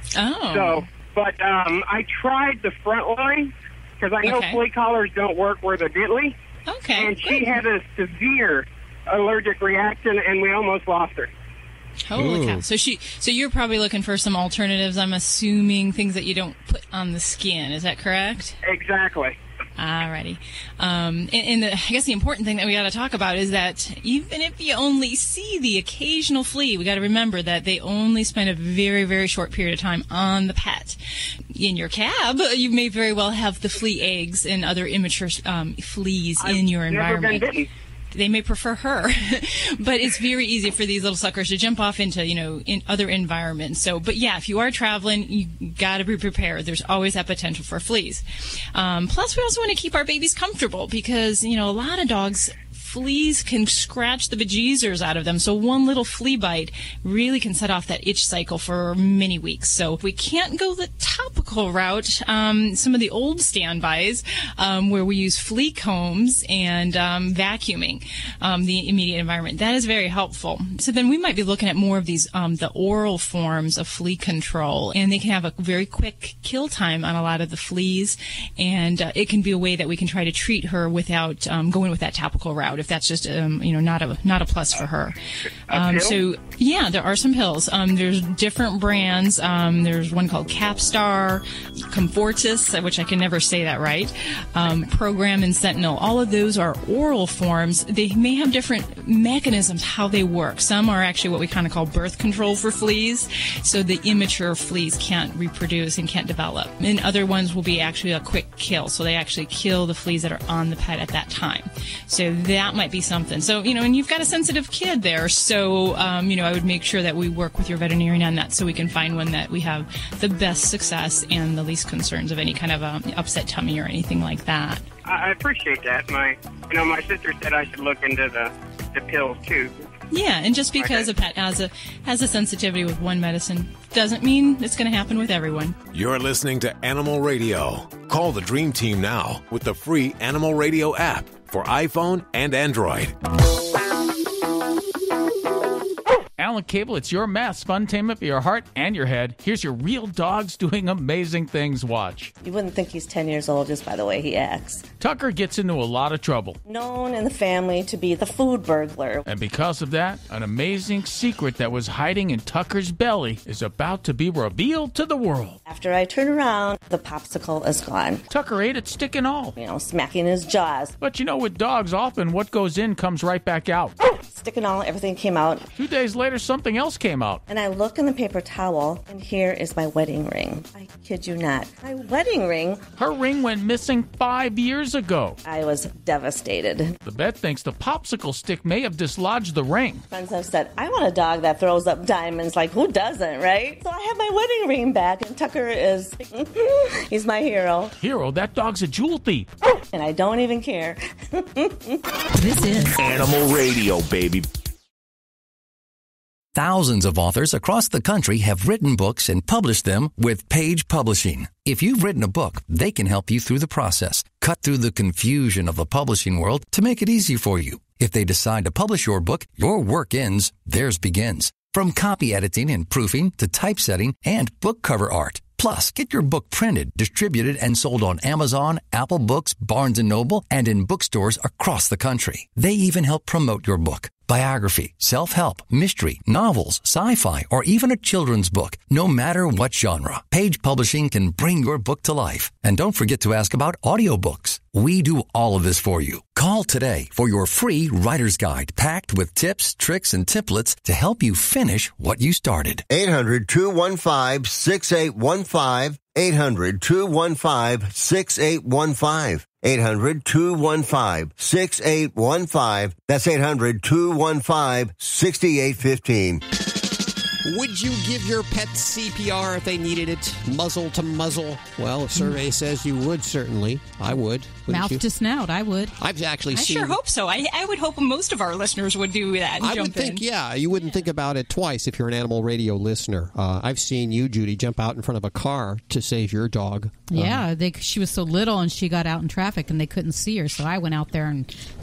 Oh. So, but um, I tried the front line because I know Okay. flea collars don't work where they're diddly. Okay. And she had a severe allergic reaction, and we almost lost her. Holy cow! So she, so you're probably looking for some alternatives. I'm assuming things that you don't put on the skin. Is that correct? Exactly. Alrighty. Um, and, and the, I guess the important thing that we got to talk about is that even if you only see the occasional flea, we got to remember that they only spend a very, very short period of time on the pet. In your cab, you may very well have the flea eggs and other immature um, fleas I've in your never environment. been bitten. They may prefer her, but it's very easy for these little suckers to jump off into, you know, in other environments. So, but yeah, if you are traveling, you got to be prepared. There's always that potential for fleas. Um, plus, we also want to keep our babies comfortable because, you know, a lot of dogs, fleas can scratch the bejeezers out of them. So one little flea bite really can set off that itch cycle for many weeks. So if we can't go the topical route, um, some of the old standbys um, where we use flea combs and um, vacuuming um, the immediate environment, that is very helpful. So then we might be looking at more of these, um, the oral forms of flea control, and they can have a very quick kill time on a lot of the fleas, and uh, it can be a way that we can try to treat her without um, going with that topical route, if that's just um, you know not a not a plus for her. Um, so yeah, there are some pills. Um, there's different brands. Um, there's one called Capstar, Comfortis, which I can never say that right. Um, Program and Sentinel. All of those are oral forms. They may have different mechanisms how they work. Some are actually what we kind of call birth control for fleas, so the immature fleas can't reproduce and can't develop. And other ones will be actually a quick kill, so they actually kill the fleas that are on the pet at that time. So that might be something. So, you know, and you've got a sensitive kid there, so, um, you know, I would make sure that we work with your veterinarian on that so we can find one that we have the best success and the least concerns of any kind of um, upset tummy or anything like that. I appreciate that. My, you know, my sister said I should look into the, the pills too. Yeah, and just because Okay. a pet has a has a sensitivity with one medicine doesn't mean it's going to happen with everyone. You're listening to Animal Radio. Call the Dream Team now with the free Animal Radio app for iPhone and Android. Alan Cable, it's your mess. Funtainment for your heart and your head. Here's your real dogs doing amazing things. Watch. You wouldn't think he's ten years old just by the way he acts. Tucker gets into a lot of trouble. Known in the family to be the food burglar. And because of that, an amazing secret that was hiding in Tucker's belly is about to be revealed to the world. After I turn around, the popsicle is gone. Tucker ate it stick and all. You know, smacking his jaws. But you know, with dogs, often what goes in comes right back out. Stick and all, everything came out. Two days later, something else came out. And I look in the paper towel, and here is my wedding ring. I kid you not. My wedding ring. Her ring went missing five years ago. I was devastated. The vet thinks the popsicle stick may have dislodged the ring. Friends have said, I want a dog that throws up diamonds. Like, who doesn't, right? So I have my wedding ring back, and Tucker is, he's my hero. Hero? That dog's a jewel thief. And I don't even care. This is Animal Radio, baby. Thousands of authors across the country have written books and published them with Page Publishing. If you've written a book, they can help you through the process, cut through the confusion of the publishing world to make it easy for you. If they decide to publish your book, your work ends, theirs begins. From copy editing and proofing to typesetting and book cover art. Plus, get your book printed, distributed, and sold on Amazon, Apple Books, Barnes and Noble, and in bookstores across the country. They even help promote your book. Biography, self-help, mystery, novels, sci-fi, or even a children's book. No matter what genre, Page Publishing can bring your book to life. And don't forget to ask about audiobooks. We do all of this for you. Call today for your free writer's guide packed with tips, tricks, and templates to help you finish what you started. eight hundred, two one five, six eight one five. eight hundred, two one five, six eight one five. eight hundred, two one five, six eight one five. That's eight hundred, two one five, six eight one five. Would you give your pet C P R if they needed it, muzzle to muzzle? Well, a survey says you would, certainly. I would. Mouth you? to snout, I would. I've actually I seen... sure hope so. I, I would hope most of our listeners would do that and I jump would think, in. yeah. You wouldn't think about it twice if you're an Animal Radio listener. Uh, I've seen you, Judy, jump out in front of a car to save your dog. Yeah, um, they, she was so little and she got out in traffic and they couldn't see her, so I went out there and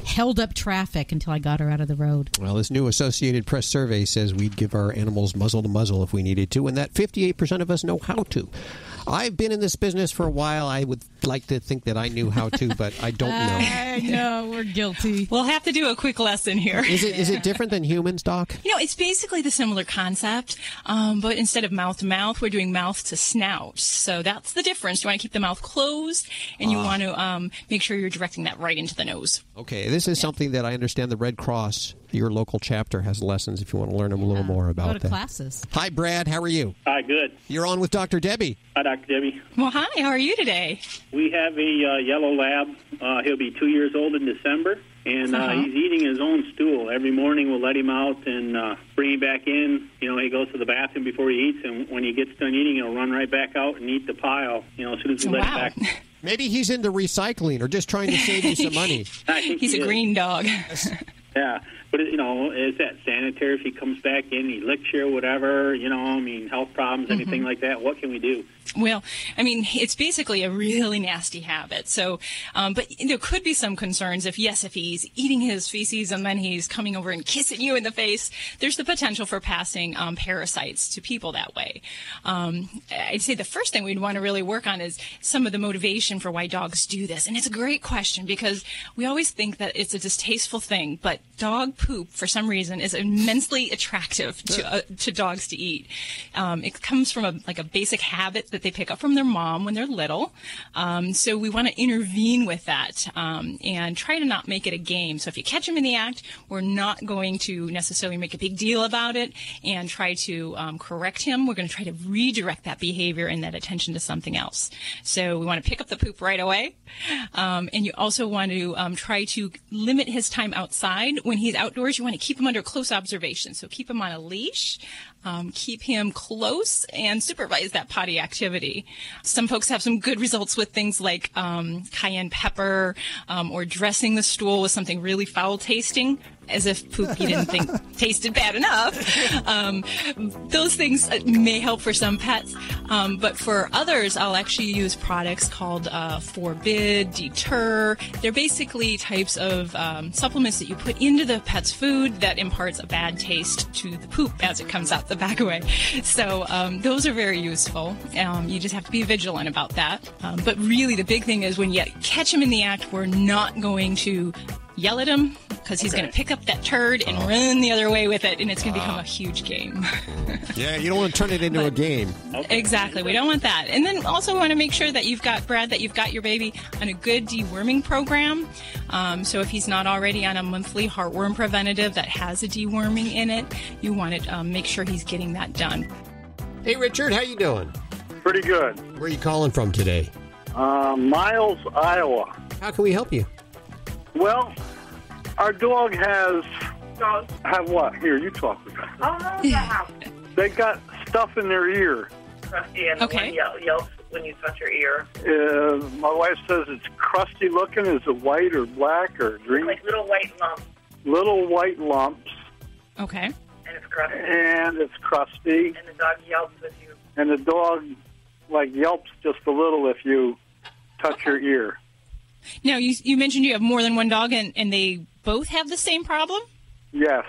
held up traffic until I got her out of the road. Well, this new Associated Press survey says we'd give our animals muzzle to muzzle if we needed to, and that fifty-eight percent of us know how to. I've been in this business for a while. I would like to think that I knew how to, but I don't know. I know, we're guilty. We'll have to do a quick lesson here. Is it is it different than humans, Doc? You know, it's basically the similar concept, um, but instead of mouth to mouth, we're doing mouth to snout. So that's the difference. You want to keep the mouth closed, and you Ah. want to um, make sure you're directing that right into the nose. Okay, this is something that I understand the Red Cross, your local chapter, has lessons if you want to learn a little more about Go to that. classes. Hi, Brad. How are you? Hi, good. You're on with Doctor Debbie. Hi, Doctor Debbie. Well, hi. How are you today? We have a uh, yellow lab. Uh, he'll be two years old in December, and uh, Uh-huh. he's eating his own stool. Every morning we'll let him out and uh, bring him back in. You know, he goes to the bathroom before he eats, and when he gets done eating, he'll run right back out and eat the pile, you know, as soon as we let him back. Maybe he's into recycling or just trying to save you some money. I think He's he a is. green dog. Yeah, but, you know, is that sanitary if he comes back in, he licks you or whatever, you know, I mean, health problems, anything like that, what can we do? Well, I mean, it's basically a really nasty habit. So, um, but there could be some concerns if, yes, if he's eating his feces and then he's coming over and kissing you in the face, there's the potential for passing um, parasites to people that way. Um, I'd say the first thing we'd want to really work on is some of the motivation for why dogs do this. And it's a great question because we always think that it's a distasteful thing, but dog poop, for some reason, is immensely attractive to uh, to dogs to eat. Um, it comes from a, like a basic habit that they pick up from their mom when they're little. Um, so we want to intervene with that um, and try to not make it a game. So if you catch them in the act, we're not going to necessarily make a big deal about it and try to um, correct him. We're going to try to redirect that behavior and that attention to something else. So we want to pick up the poop right away. Um, and you also want to um, try to limit his time outside. When he's outdoors, you want to keep him under close observation. So keep him on a leash. Um, keep him close and supervise that potty activity. Some folks have some good results with things like um, cayenne pepper um, or dressing the stool with something really foul tasting, as if poop you didn't think tasted bad enough. Um, those things may help for some pets, um, but for others, I'll actually use products called uh, Forbid, Deter. They're basically types of um, supplements that you put into the pet's food that imparts a bad taste to the poop as it comes out the back way. So um, those are very useful. Um, you just have to be vigilant about that. Um, but really, the big thing is when you catch him in the act, we're not going to yell at him because he's Okay. going to pick up that turd and run the other way with it, and it's going to become a huge game. Yeah, you don't want to turn it into a game. Exactly. We don't want that. And then also want to make sure that you've got, Brad, that you've got your baby on a good deworming program. Um, so if he's not already on a monthly heartworm preventative that has a deworming in it, you want to um, make sure he's getting that done. Hey, Richard, how you doing? Pretty good. Where are you calling from today? Uh, Miles, Iowa. How can we help you? Well, our dog has... Dogs? Have what? Here, you talk with them. Oh, yeah. They got stuff in their ear. Crusty and Okay. one yell- yelps when you touch your ear. Uh, my wife says it's crusty looking. Is it white or black or green? Like little white lumps, Little white lumps, Okay. and it's crusty. and it's crusty. And the dog yelps with you. And the dog, like, yelps just a little if you touch your ear. Now, you, you mentioned you have more than one dog, and, and they both have the same problem? Yes.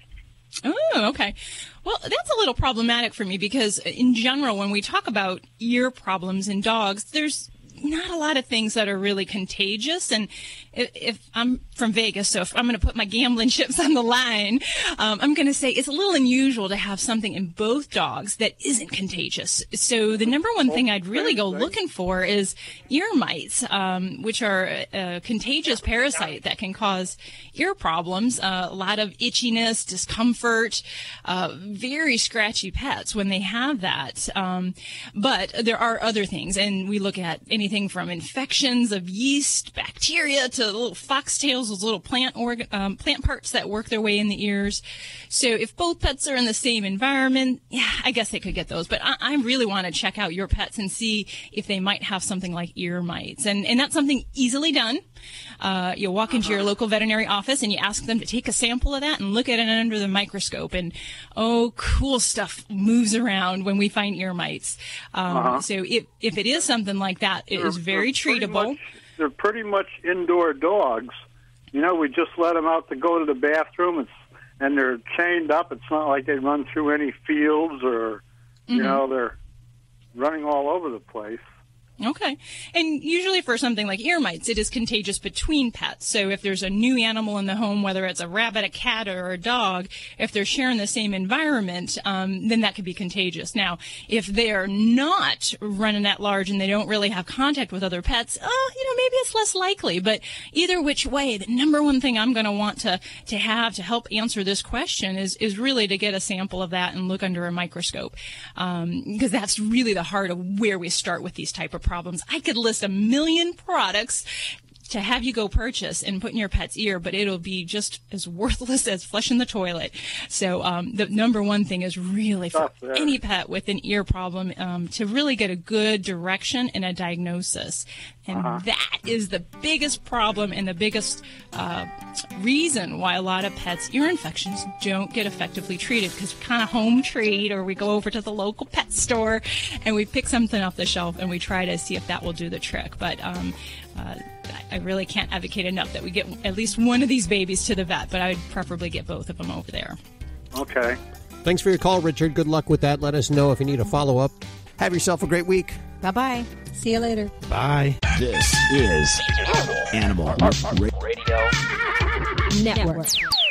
Oh, okay. Well, that's a little problematic for me because in general, when we talk about ear problems in dogs, there's not a lot of things that are really contagious. And if, if I'm from Vegas, so if I'm going to put my gambling chips on the line, um, I'm going to say it's a little unusual to have something in both dogs that isn't contagious. So the number one thing I'd really go looking for is ear mites, um, which are a, a contagious parasite that can cause ear problems, uh, a lot of itchiness, discomfort, uh, very scratchy pets when they have that. Um, but there are other things, and we look at anything from infections of yeast, bacteria, to little foxtails, those little plant organ, um, plant parts that work their way in the ears. So if both pets are in the same environment, yeah, I guess they could get those. But I, I really want to check out your pets and see if they might have something like ear mites. And, and that's something easily done. Uh, you walk into your local veterinary office and you ask them to take a sample of that and look at it under the microscope. And, oh, cool stuff moves around when we find ear mites. Um, Uh-huh. So if, if it is something like that, it They're- is very they're pretty treatable. much- they're pretty much indoor dogs, you know, we just let them out to go to the bathroom. It's and they're chained up. It's not like they run through any fields or, you Mhm. know, they're running all over the place. Okay. And usually for something like ear mites, it is contagious between pets. So if there's a new animal in the home, whether it's a rabbit, a cat, or a dog, if they're sharing the same environment, um, then that could be contagious. Now, if they're not running at large and they don't really have contact with other pets, oh, you know, maybe it's less likely. But either which way, the number one thing I'm going to want to, to have to help answer this question is, is really to get a sample of that and look under a microscope. Um, because that's really the heart of where we start with these type of problems. I could list a million products to have you go purchase and put in your pet's ear, but it'll be just as worthless as flushing the toilet. So um, the number one thing is really for any pet with an ear problem um, to really get a good direction and a diagnosis. And Uh-huh. that is the biggest problem and the biggest uh, reason why a lot of pets' ear infections don't get effectively treated, because we kind of home treat, or we go over to the local pet store and we pick something off the shelf and we try to see if that will do the trick. But um, uh, I really can't advocate enough that we get at least one of these babies to the vet, but I'd preferably get both of them over there. Okay. Thanks for your call, Richard. Good luck with that. Let us know if you need a follow-up. Have yourself a great week. Bye-bye. See you later. Bye. This is Animal Radio Network.